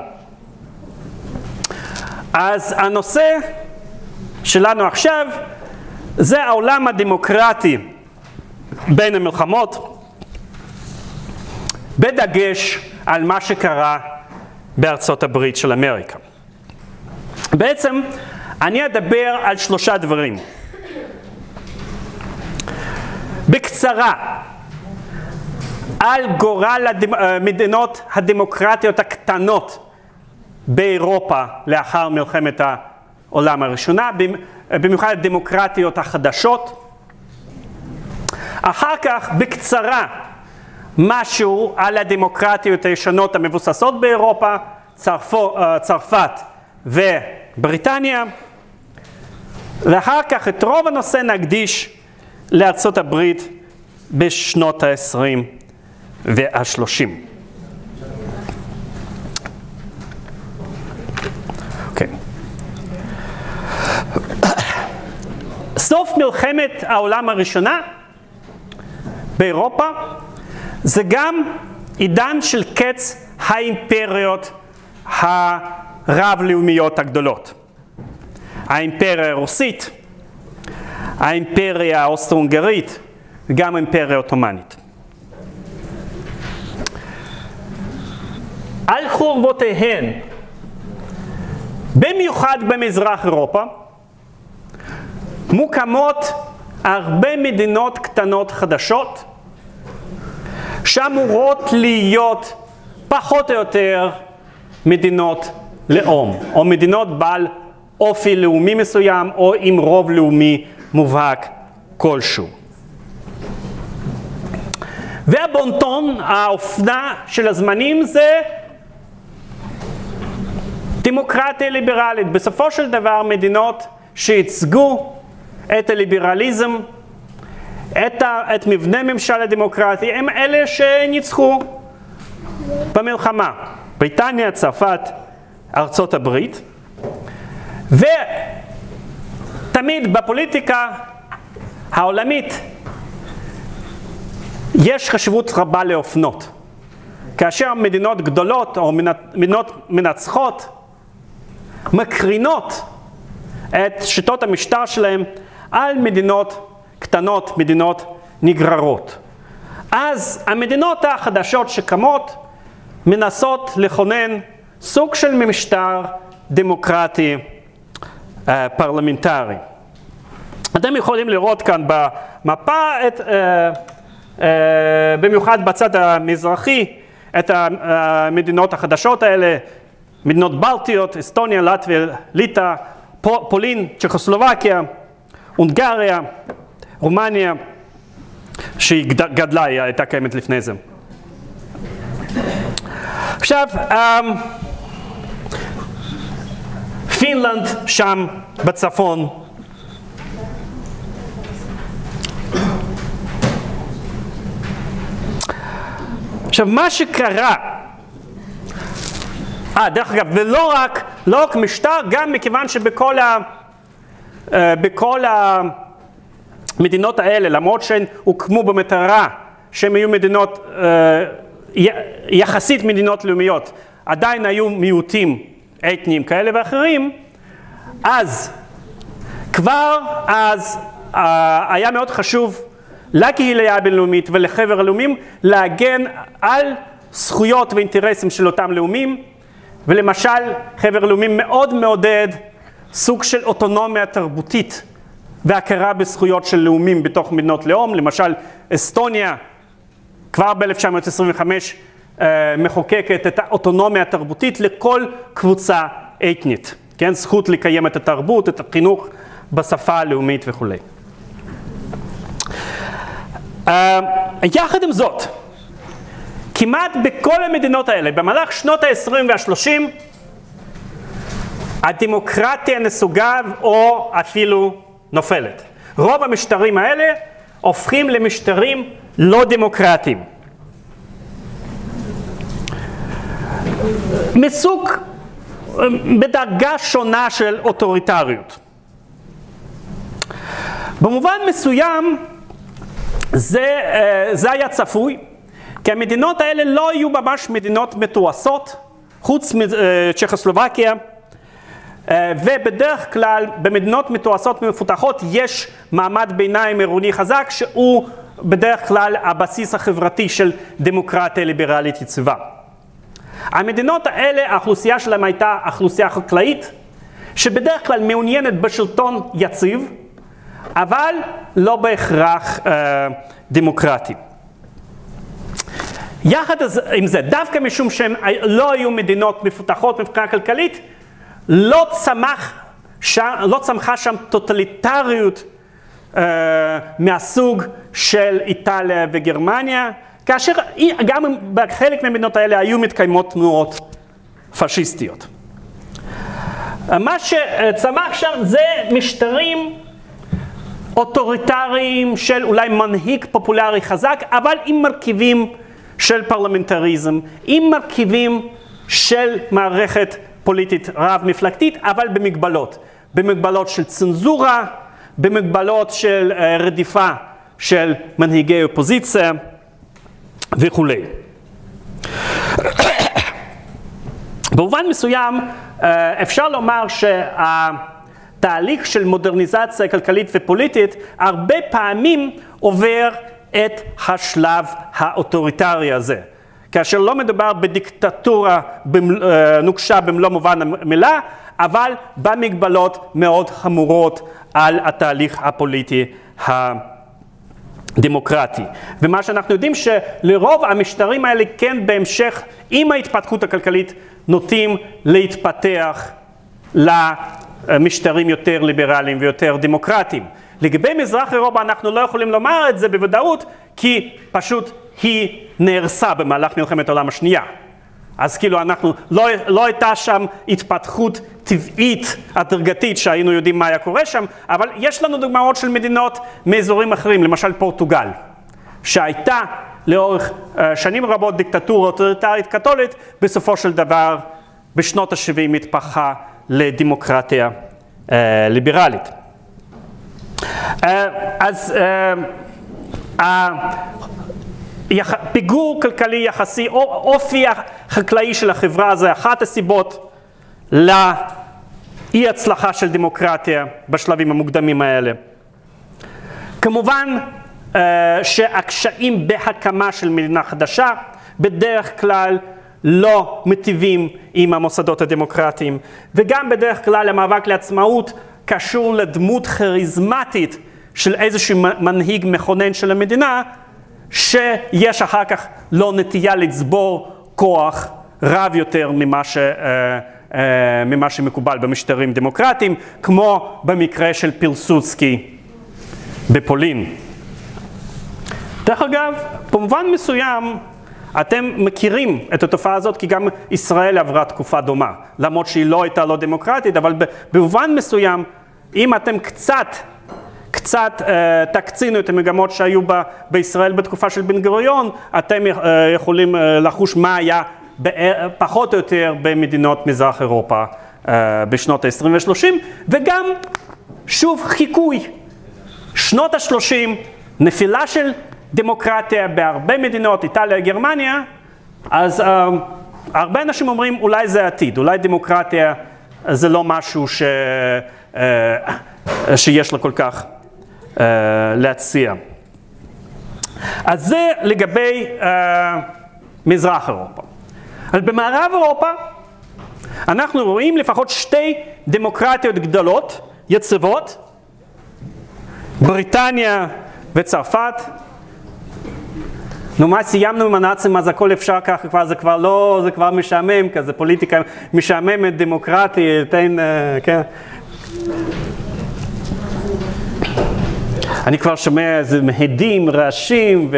אז הנושא שלנו עכשיו זה העולם הדמוקרטי בין המלחמות, בדגש על מה שקרה בארצות הברית של אמריקה. בעצם אני אדבר על 3 דברים. בקצרה על גורל המדינות הדמוקרטיות הקטנות באירופה לאחר מלחמת העולם הראשונה, במיוחד הדמוקרטיות החדשות. אחר כך בקצרה משהו על הדמוקרטיות הישנות המבוססות באירופה, צרפת ובריטניה, ואחר כך את רוב הנושא נקדיש לארצות הברית בשנות ה-20 וה-30. אוקיי. סוף מלחמת העולם הראשונה באירופה זה גם עידן של קץ האימפריות הרב-לאומיות הגדולות. האימפריה הרוסית, האימפריה האוסטרו-הונגרית וגם האימפריה העות'מאנית. על חורבותיהן, במיוחד במזרח אירופה, מוקמות הרבה מדינות קטנות חדשות, שאמורות להיות פחות או יותר מדינות לאום, או מדינות בעל אופי לאומי מסוים, או עם רוב לאומי מובהק כלשהו. והבונטון, האופנה של הזמנים, זה דמוקרטיה ליברלית. בסופו של דבר מדינות שייצגו את הליברליזם, את מבנה ממשל הדמוקרטי, הם אלה שניצחו במלחמה. בריטניה, צרפת, ארצות הברית. ותמיד בפוליטיקה העולמית יש חשיבות רבה לאופנות. כאשר מדינות גדולות או מדינות מנצחות מקרינות את שיטות המשטר שלהם על מדינות קטנות, מדינות נגררות. אז המדינות החדשות שקמות מנסות לכונן סוג של משטר דמוקרטי פרלמנטרי. אתם יכולים לראות כאן במפה, במיוחד בצד המזרחי, את המדינות החדשות האלה, מדינות בלטיות, אסטוניה, לטביה, ליטא, פולין, צ'כוסלובקיה, הונגריה, רומניה, שהיא גדלה, היא הייתה קיימת לפני זה. עכשיו, פינלנד שם בצפון. עכשיו, מה שקרה, דרך אגב, ולא רק משטר, גם מכיוון שבכל המדינות האלה, למרות שהן הוקמו במטרה שהן היו מדינות, יחסית מדינות לאומיות, עדיין היו מיעוטים אתניים כאלה ואחרים, אז כבר אז היה מאוד חשוב לקהילה הבינלאומית ולחבר הלאומים להגן על זכויות ואינטרסים של אותם לאומים, ולמשל חבר הלאומים מאוד מעודד סוג של אוטונומיה תרבותית והכרה בזכויות של לאומים בתוך מדינות לאום. למשל אסטוניה כבר ב-1925 מחוקקת את האוטונומיה התרבותית לכל קבוצה אתנית, כן? זכות לקיים את התרבות, את החינוך בשפה הלאומית וכו'. יחד עם זאת, כמעט בכל המדינות האלה, במהלך שנות ה-20 וה-30, הדמוקרטיה נסוגה או אפילו נופלת. רוב המשטרים האלה הופכים למשטרים לא דמוקרטיים. מסוג, בדרגה שונה של אוטוריטריות. במובן מסוים, זה היה צפוי, כי המדינות האלה לא היו ממש מדינות מתועשות, חוץ מצ'כוסלובקיה, ובדרך כלל במדינות מתועשות ומפותחות יש מעמד ביניים עירוני חזק, שהוא בדרך כלל הבסיס החברתי של דמוקרטיה ליברלית יציבה. המדינות האלה, האוכלוסייה שלהם הייתה אוכלוסייה חקלאית, שבדרך כלל מעוניינת בשלטון יציב, אבל לא בהכרח דמוקרטי. יחד עם זה, דווקא משום שהם לא היו מדינות מפותחות מבחינה כלכלית, לא צמחה שם טוטליטריות מהסוג של איטליה וגרמניה, כאשר גם בחלק מהמדינות האלה היו מתקיימות תנועות פשיסטיות. מה שצמח שם זה משטרים אוטוריטריים של אולי מנהיג פופולרי חזק, אבל עם מרכיבים של פרלמנטריזם, עם מרכיבים של מערכת פוליטית רב-מפלגתית, אבל במגבלות של צנזורה, במגבלות של רדיפה של מנהיגי אופוזיציה וכו'. במובן מסוים אפשר לומר שהתהליך של מודרניזציה כלכלית ופוליטית הרבה פעמים עובר את השלב האוטוריטרי הזה. כאשר לא מדובר בדיקטטורה נוקשה במלוא מובן המילה, אבל במגבלות מאוד חמורות על התהליך הפוליטי הדמוקרטי. ומה שאנחנו יודעים שלרוב המשטרים האלה כן בהמשך עם ההתפתחות הכלכלית נוטים להתפתח למשטרים יותר ליברליים ויותר דמוקרטיים. לגבי מזרח אירופה אנחנו לא יכולים לומר את זה בוודאות, כי פשוט היא נהרסה במהלך מלחמת העולם השנייה. אז כאילו אנחנו, לא הייתה שם התפתחות טבעית, הדרגתית, שהיינו יודעים מה היה קורה שם, אבל יש לנו דוגמאות של מדינות מאזורים אחרים, למשל פורטוגל, שהייתה לאורך שנים רבות דיקטטורה אוטוריטרית קתולית, בסופו של דבר בשנות ה-70 התפתחה לדמוקרטיה ליברלית. אז פיגור כלכלי יחסי, או אופי החקלאי של החברה, זה אחת הסיבות לאי הצלחה של דמוקרטיה בשלבים המוקדמים האלה. כמובן שהקשיים בהקמה של מדינה חדשה בדרך כלל לא מטיבים עם המוסדות הדמוקרטיים, וגם בדרך כלל המאבק לעצמאות קשור לדמות כריזמטית של איזשהו מנהיג מכונן של המדינה, שיש אחר כך לא נטייה לצבור כוח רב יותר ממה שמקובל במשטרים דמוקרטיים, כמו במקרה של פילסודסקי בפולין. דרך אגב, במובן מסוים אתם מכירים את התופעה הזאת, כי גם ישראל עברה תקופה דומה, למרות שהיא לא הייתה לא דמוקרטית, אבל במובן מסוים, אם אתם קצת תקצינו את המגמות שהיו בישראל בתקופה של בן גוריון, אתם יכולים לחוש מה היה פחות או יותר במדינות מזרח אירופה בשנות ה-20 ו-30, וגם שוב חיקוי. שנות ה-30, נפילה של דמוקרטיה בהרבה מדינות, איטליה, גרמניה, אז הרבה אנשים אומרים אולי זה עתיד, אולי דמוקרטיה זה לא משהו שיש לה כל כך להציע. אז זה לגבי מזרח אירופה. אז במערב אירופה אנחנו רואים לפחות שתי דמוקרטיות גדולות, יציבות, בריטניה וצרפת. נו, מה סיימנו עם הנאצים, אז הכל אפשר ככה, זה כבר לא, זה כבר משעמם כזה, פוליטיקה משעממת, דמוקרטית, כן. אני כבר שומע איזה הדים, רעשים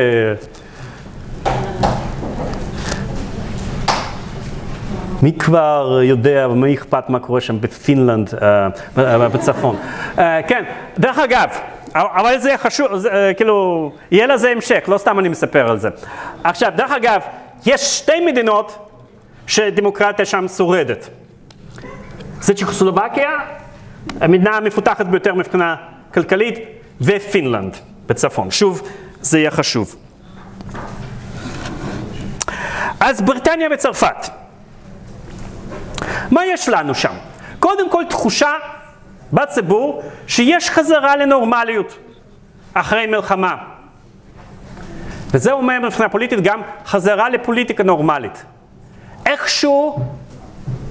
מי כבר יודע ומי אכפת מה קורה שם בפינלנד, בצפון. כן, דרך אגב, אבל זה חשוב, כאילו, יהיה לזה המשך, לא סתם אני מספר על זה. עכשיו, דרך אגב, יש שתי מדינות שדמוקרטיה שם שורדת. זה צ'כוסלובקיה, המדינה המפותחת ביותר מבחינה כלכלית, ופינלנד בצפון. שוב, זה יהיה חשוב. אז בריטניה וצרפת. מה יש לנו שם? קודם כל תחושה בציבור שיש חזרה לנורמליות אחרי מלחמה. וזה אומר מבחינה פוליטית גם חזרה לפוליטיקה נורמלית. איכשהו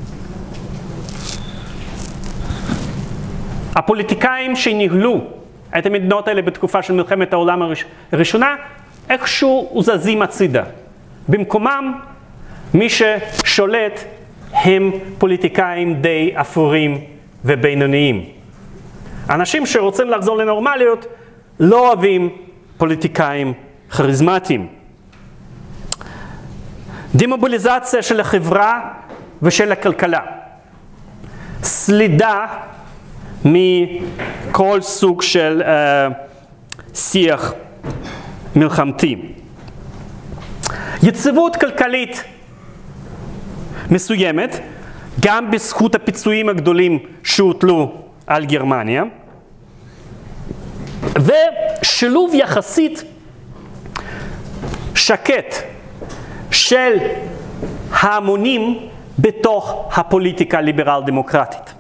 הפוליטיקאים שניהלו את המדינות האלה בתקופה של מלחמת העולם הראשונה, איכשהו זזים הצידה. במקומם, מי ששולט הם פוליטיקאים די אפורים ובינוניים. אנשים שרוצים לחזור לנורמליות לא אוהבים פוליטיקאים כריזמטיים. דמוביליזציה של החברה ושל הכלכלה. סלידה מכל סוג של שיח מלחמתי. יציבות כלכלית מסוימת, גם בזכות הפיצויים הגדולים שהוטלו על גרמניה, ושילוב יחסית שקט של ההמונים בתוך הפוליטיקה הליברל דמוקרטית.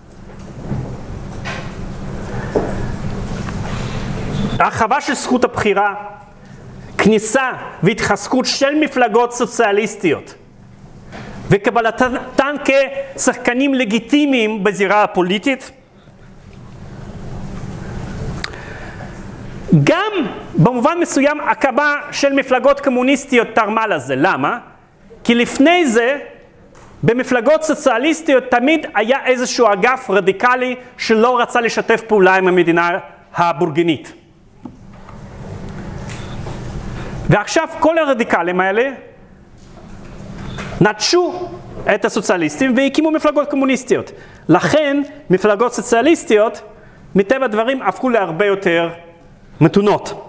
הרחבה של זכות הבחירה, כניסה והתחזקות של מפלגות סוציאליסטיות וקבלתן כשחקנים לגיטימיים בזירה הפוליטית. גם במובן מסוים הקמה של מפלגות קומוניסטיות תרמה לזה. למה? כי לפני זה במפלגות סוציאליסטיות תמיד היה איזשהו אגף רדיקלי שלא רצה לשתף פעולה עם המדינה הבורגנית. ועכשיו כל הרדיקלים האלה נטשו את הסוציאליסטים והקימו מפלגות קומוניסטיות. לכן מפלגות סוציאליסטיות מטבע הדברים הפכו להרבה יותר מתונות.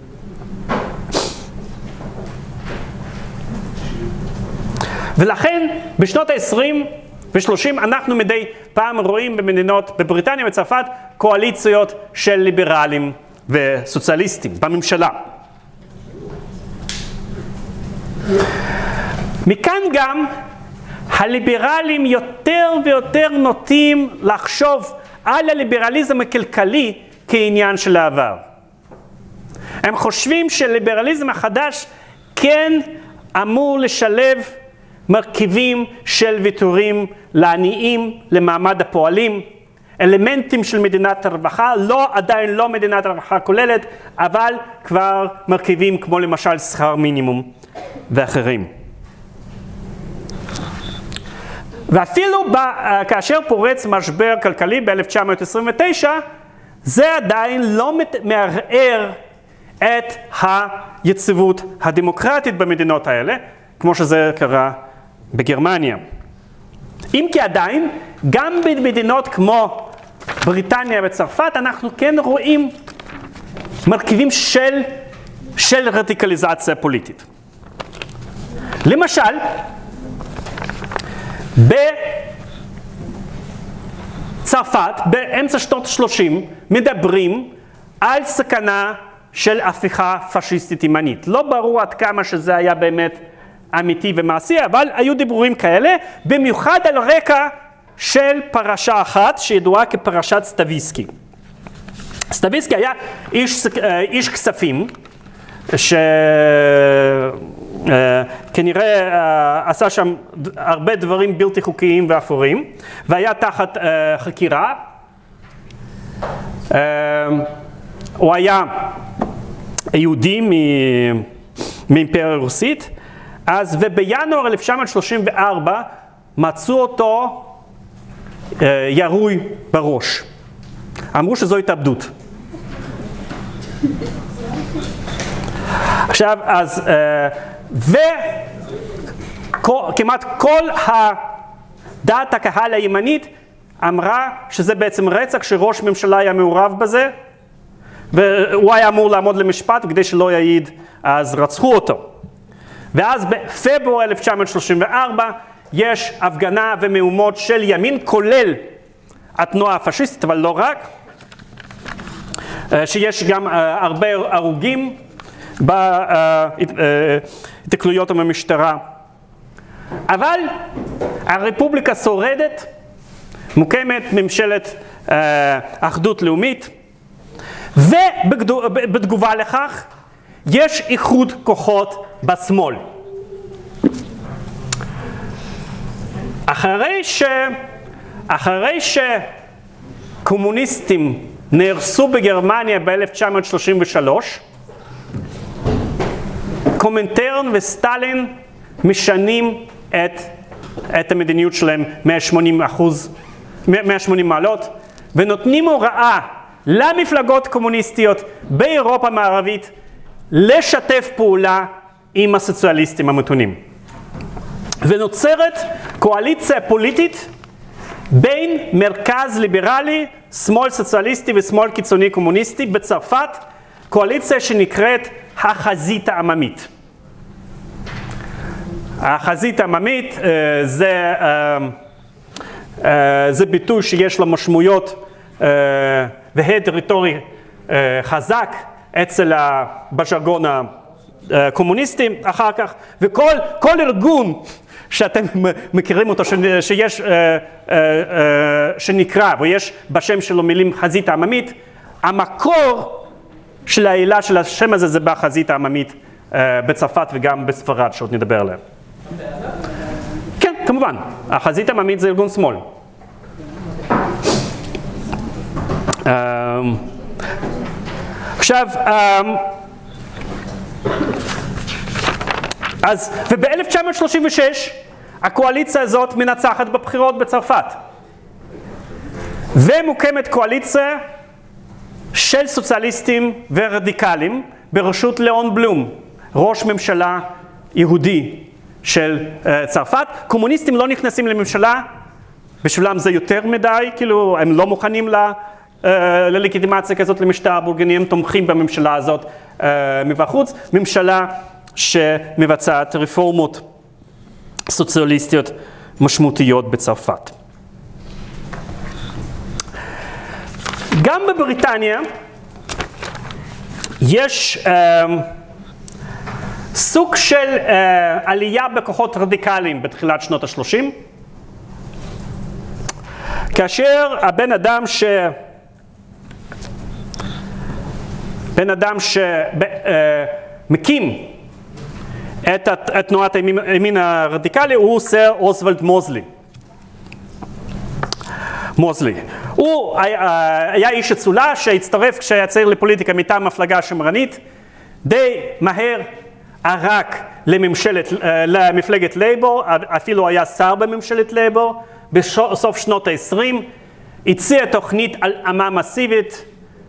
ולכן בשנות ה-20 ו-30 אנחנו מדי פעם רואים במדינות, בבריטניה וצרפת, קואליציות של ליברלים וסוציאליסטים בממשלה. מכאן גם הליברלים יותר ויותר נוטים לחשוב על הליברליזם הכלכלי כעניין של העבר. הם חושבים שהליברליזם החדש כן אמור לשלב מרכיבים של ויתורים לעניים, למעמד הפועלים, אלמנטים של מדינת הרווחה, עדיין לא מדינת הרווחה כוללת, אבל כבר מרכיבים כמו למשל שכר מינימום ואחרים. ואפילו כאשר פורץ משבר כלכלי ב-1929, זה עדיין לא מערער את היציבות הדמוקרטית במדינות האלה, כמו שזה קרה בגרמניה. אם כי עדיין, גם במדינות כמו בריטניה וצרפת, אנחנו כן רואים מרכיבים של רדיקליזציה פוליטית. למשל, בצרפת, באמצע שנות ה-30, מדברים על סכנה של הפיכה פשיסטית ימנית. לא ברור עד כמה שזה היה באמת אמיתי ומעשי, אבל היו דיבורים כאלה, במיוחד על רקע של פרשה אחת שידועה כפרשת סטביסקי. סטביסקי היה איש כספים, שכנראה עשה שם הרבה דברים בלתי חוקיים ואפורים, והיה תחת חקירה. הוא היה יהודי מאימפריה הרוסית, אז ובינואר 1934 מצאו אותו ירוי בראש. אמרו שזו התאבדות. עכשיו, אז, וכמעט כל דעת הקהל הימנית אמרה שזה בעצם רצח, שראש ממשלה היה מעורב בזה, והוא היה אמור לעמוד למשפט, וכדי שלא יעיד, אז רצחו אותו. ואז בפברואר 1934 יש הפגנה ומהומות של ימין, כולל התנועה הפשיסטית, אבל לא רק, שיש גם הרבה הרוגים בהתקלויות עם המשטרה. אבל הרפובליקה שורדת, מוקמת ממשלת אחדות לאומית, ובתגובה לכך יש איחוד כוחות בשמאל. אחרי שקומוניסטים נהרסו בגרמניה ב-1933, קומינטרן וסטלין משנים את המדיניות שלהם 180 מעלות, ונותנים הוראה למפלגות קומוניסטיות באירופה המערבית לשתף פעולה עם הסוציאליסטים המתונים. ונוצרת קואליציה פוליטית בין מרכז ליברלי, שמאל סוציאליסטי ושמאל קיצוני קומוניסטי בצרפת, קואליציה שנקראת החזית העממית. החזית העממית זה ביטוי שיש לו משמעויות והד רטורי חזק בז'רגון הקומוניסטי אחר כך, וכל ארגון שאתם מכירים אותו, שנקרא, ויש בשם שלו מילים חזית העממית, המקור של העילה של השם הזה זה בחזית העממית בצרפת וגם בספרד, שעוד נדבר עליהם. כן, כמובן, החזית העממית זה ארגון שמאל. עכשיו, וב-1936 הקואליציה הזאת מנצחת בבחירות בצרפת. ומוקמת קואליציה של סוציאליסטים ורדיקלים בראשות ליאון בלום, ראש ממשלה יהודי של צרפת. קומוניסטים לא נכנסים לממשלה, בשבילם זה יותר מדי, כאילו הם לא מוכנים ללגיטימציה כזאת למשטר בורגני, הם תומכים בממשלה הזאת מבחוץ, ממשלה שמבצעת רפורמות סוציאליסטיות משמעותיות בצרפת. גם בבריטניה יש סוג של עלייה בכוחות רדיקליים בתחילת שנות ה-30, כאשר בן אדם שמקים את תנועת הימין הרדיקלי הוא סר אוסוולד מוזלי. הוא היה איש אצולה שהצטרף כשהיה צעיר לפוליטיקה מטעם מפלגה שמרנית, די מהר ערק למפלגת לייבור, אפילו היה שר בממשלת לייבור, בסוף שנות ה-20, הציע תוכנית הלאמה מסיבית,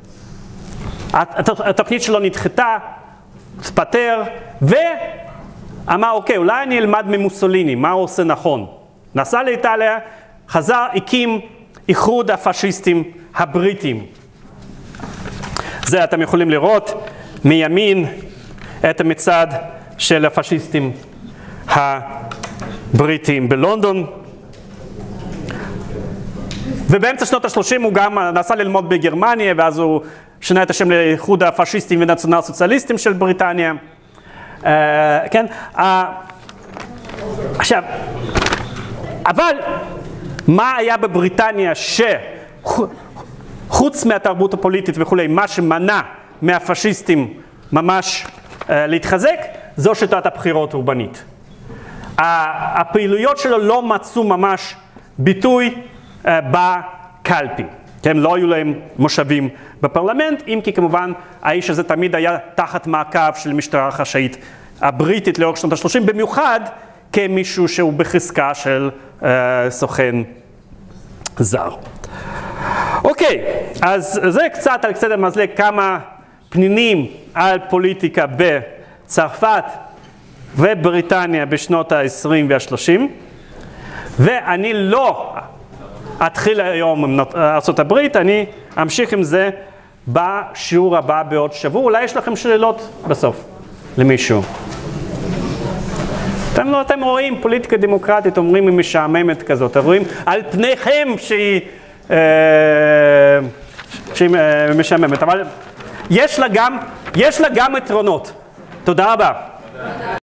התוכנית שלו נדחתה, התפטר, ואמר, אוקיי, אולי אני אלמד ממוסוליני, מה הוא עושה נכון. נסע לאיטליה, חזר, הקים איחוד הפשיסטים הבריטים. זה אתם יכולים לראות מימין את המצעד של הפשיסטים הבריטים בלונדון. ובאמצע שנות ה-30 הוא גם נסע ללמוד בגרמניה, ואז הוא שינה את השם לאיחוד הפשיסטים ונציונל סוציאליסטים של בריטניה. כן? עכשיו, אבל מה היה בבריטניה שחוץ מהתרבות הפוליטית וכולי, מה שמנע מהפשיסטים ממש להתחזק, זו שיטת הבחירות אורבנית. הפעילויות שלו לא מצאו ממש ביטוי בקלפי. הם לא היו להם מושבים בפרלמנט, אם כי כמובן האיש הזה תמיד היה תחת מעקב של המשטרה החשאית הבריטית לאורך שנות ה-30, במיוחד כמישהו שהוא בחזקה של סוכן זר. אוקיי, אז זה קצת על קצת המזלג כמה פנינים על פוליטיקה בצרפת ובריטניה בשנות ה-20 וה-30, ואני לא אתחיל היום עם ארצות הברית, אני אמשיך עם זה בשיעור הבא בעוד שבוע. אולי יש לכם שאלות בסוף למישהו. אתם רואים פוליטיקה דמוקרטית, אומרים היא משעממת כזאת, אתם רואים על פניכם שהיא משעממת, אבל יש לה גם יתרונות. תודה רבה.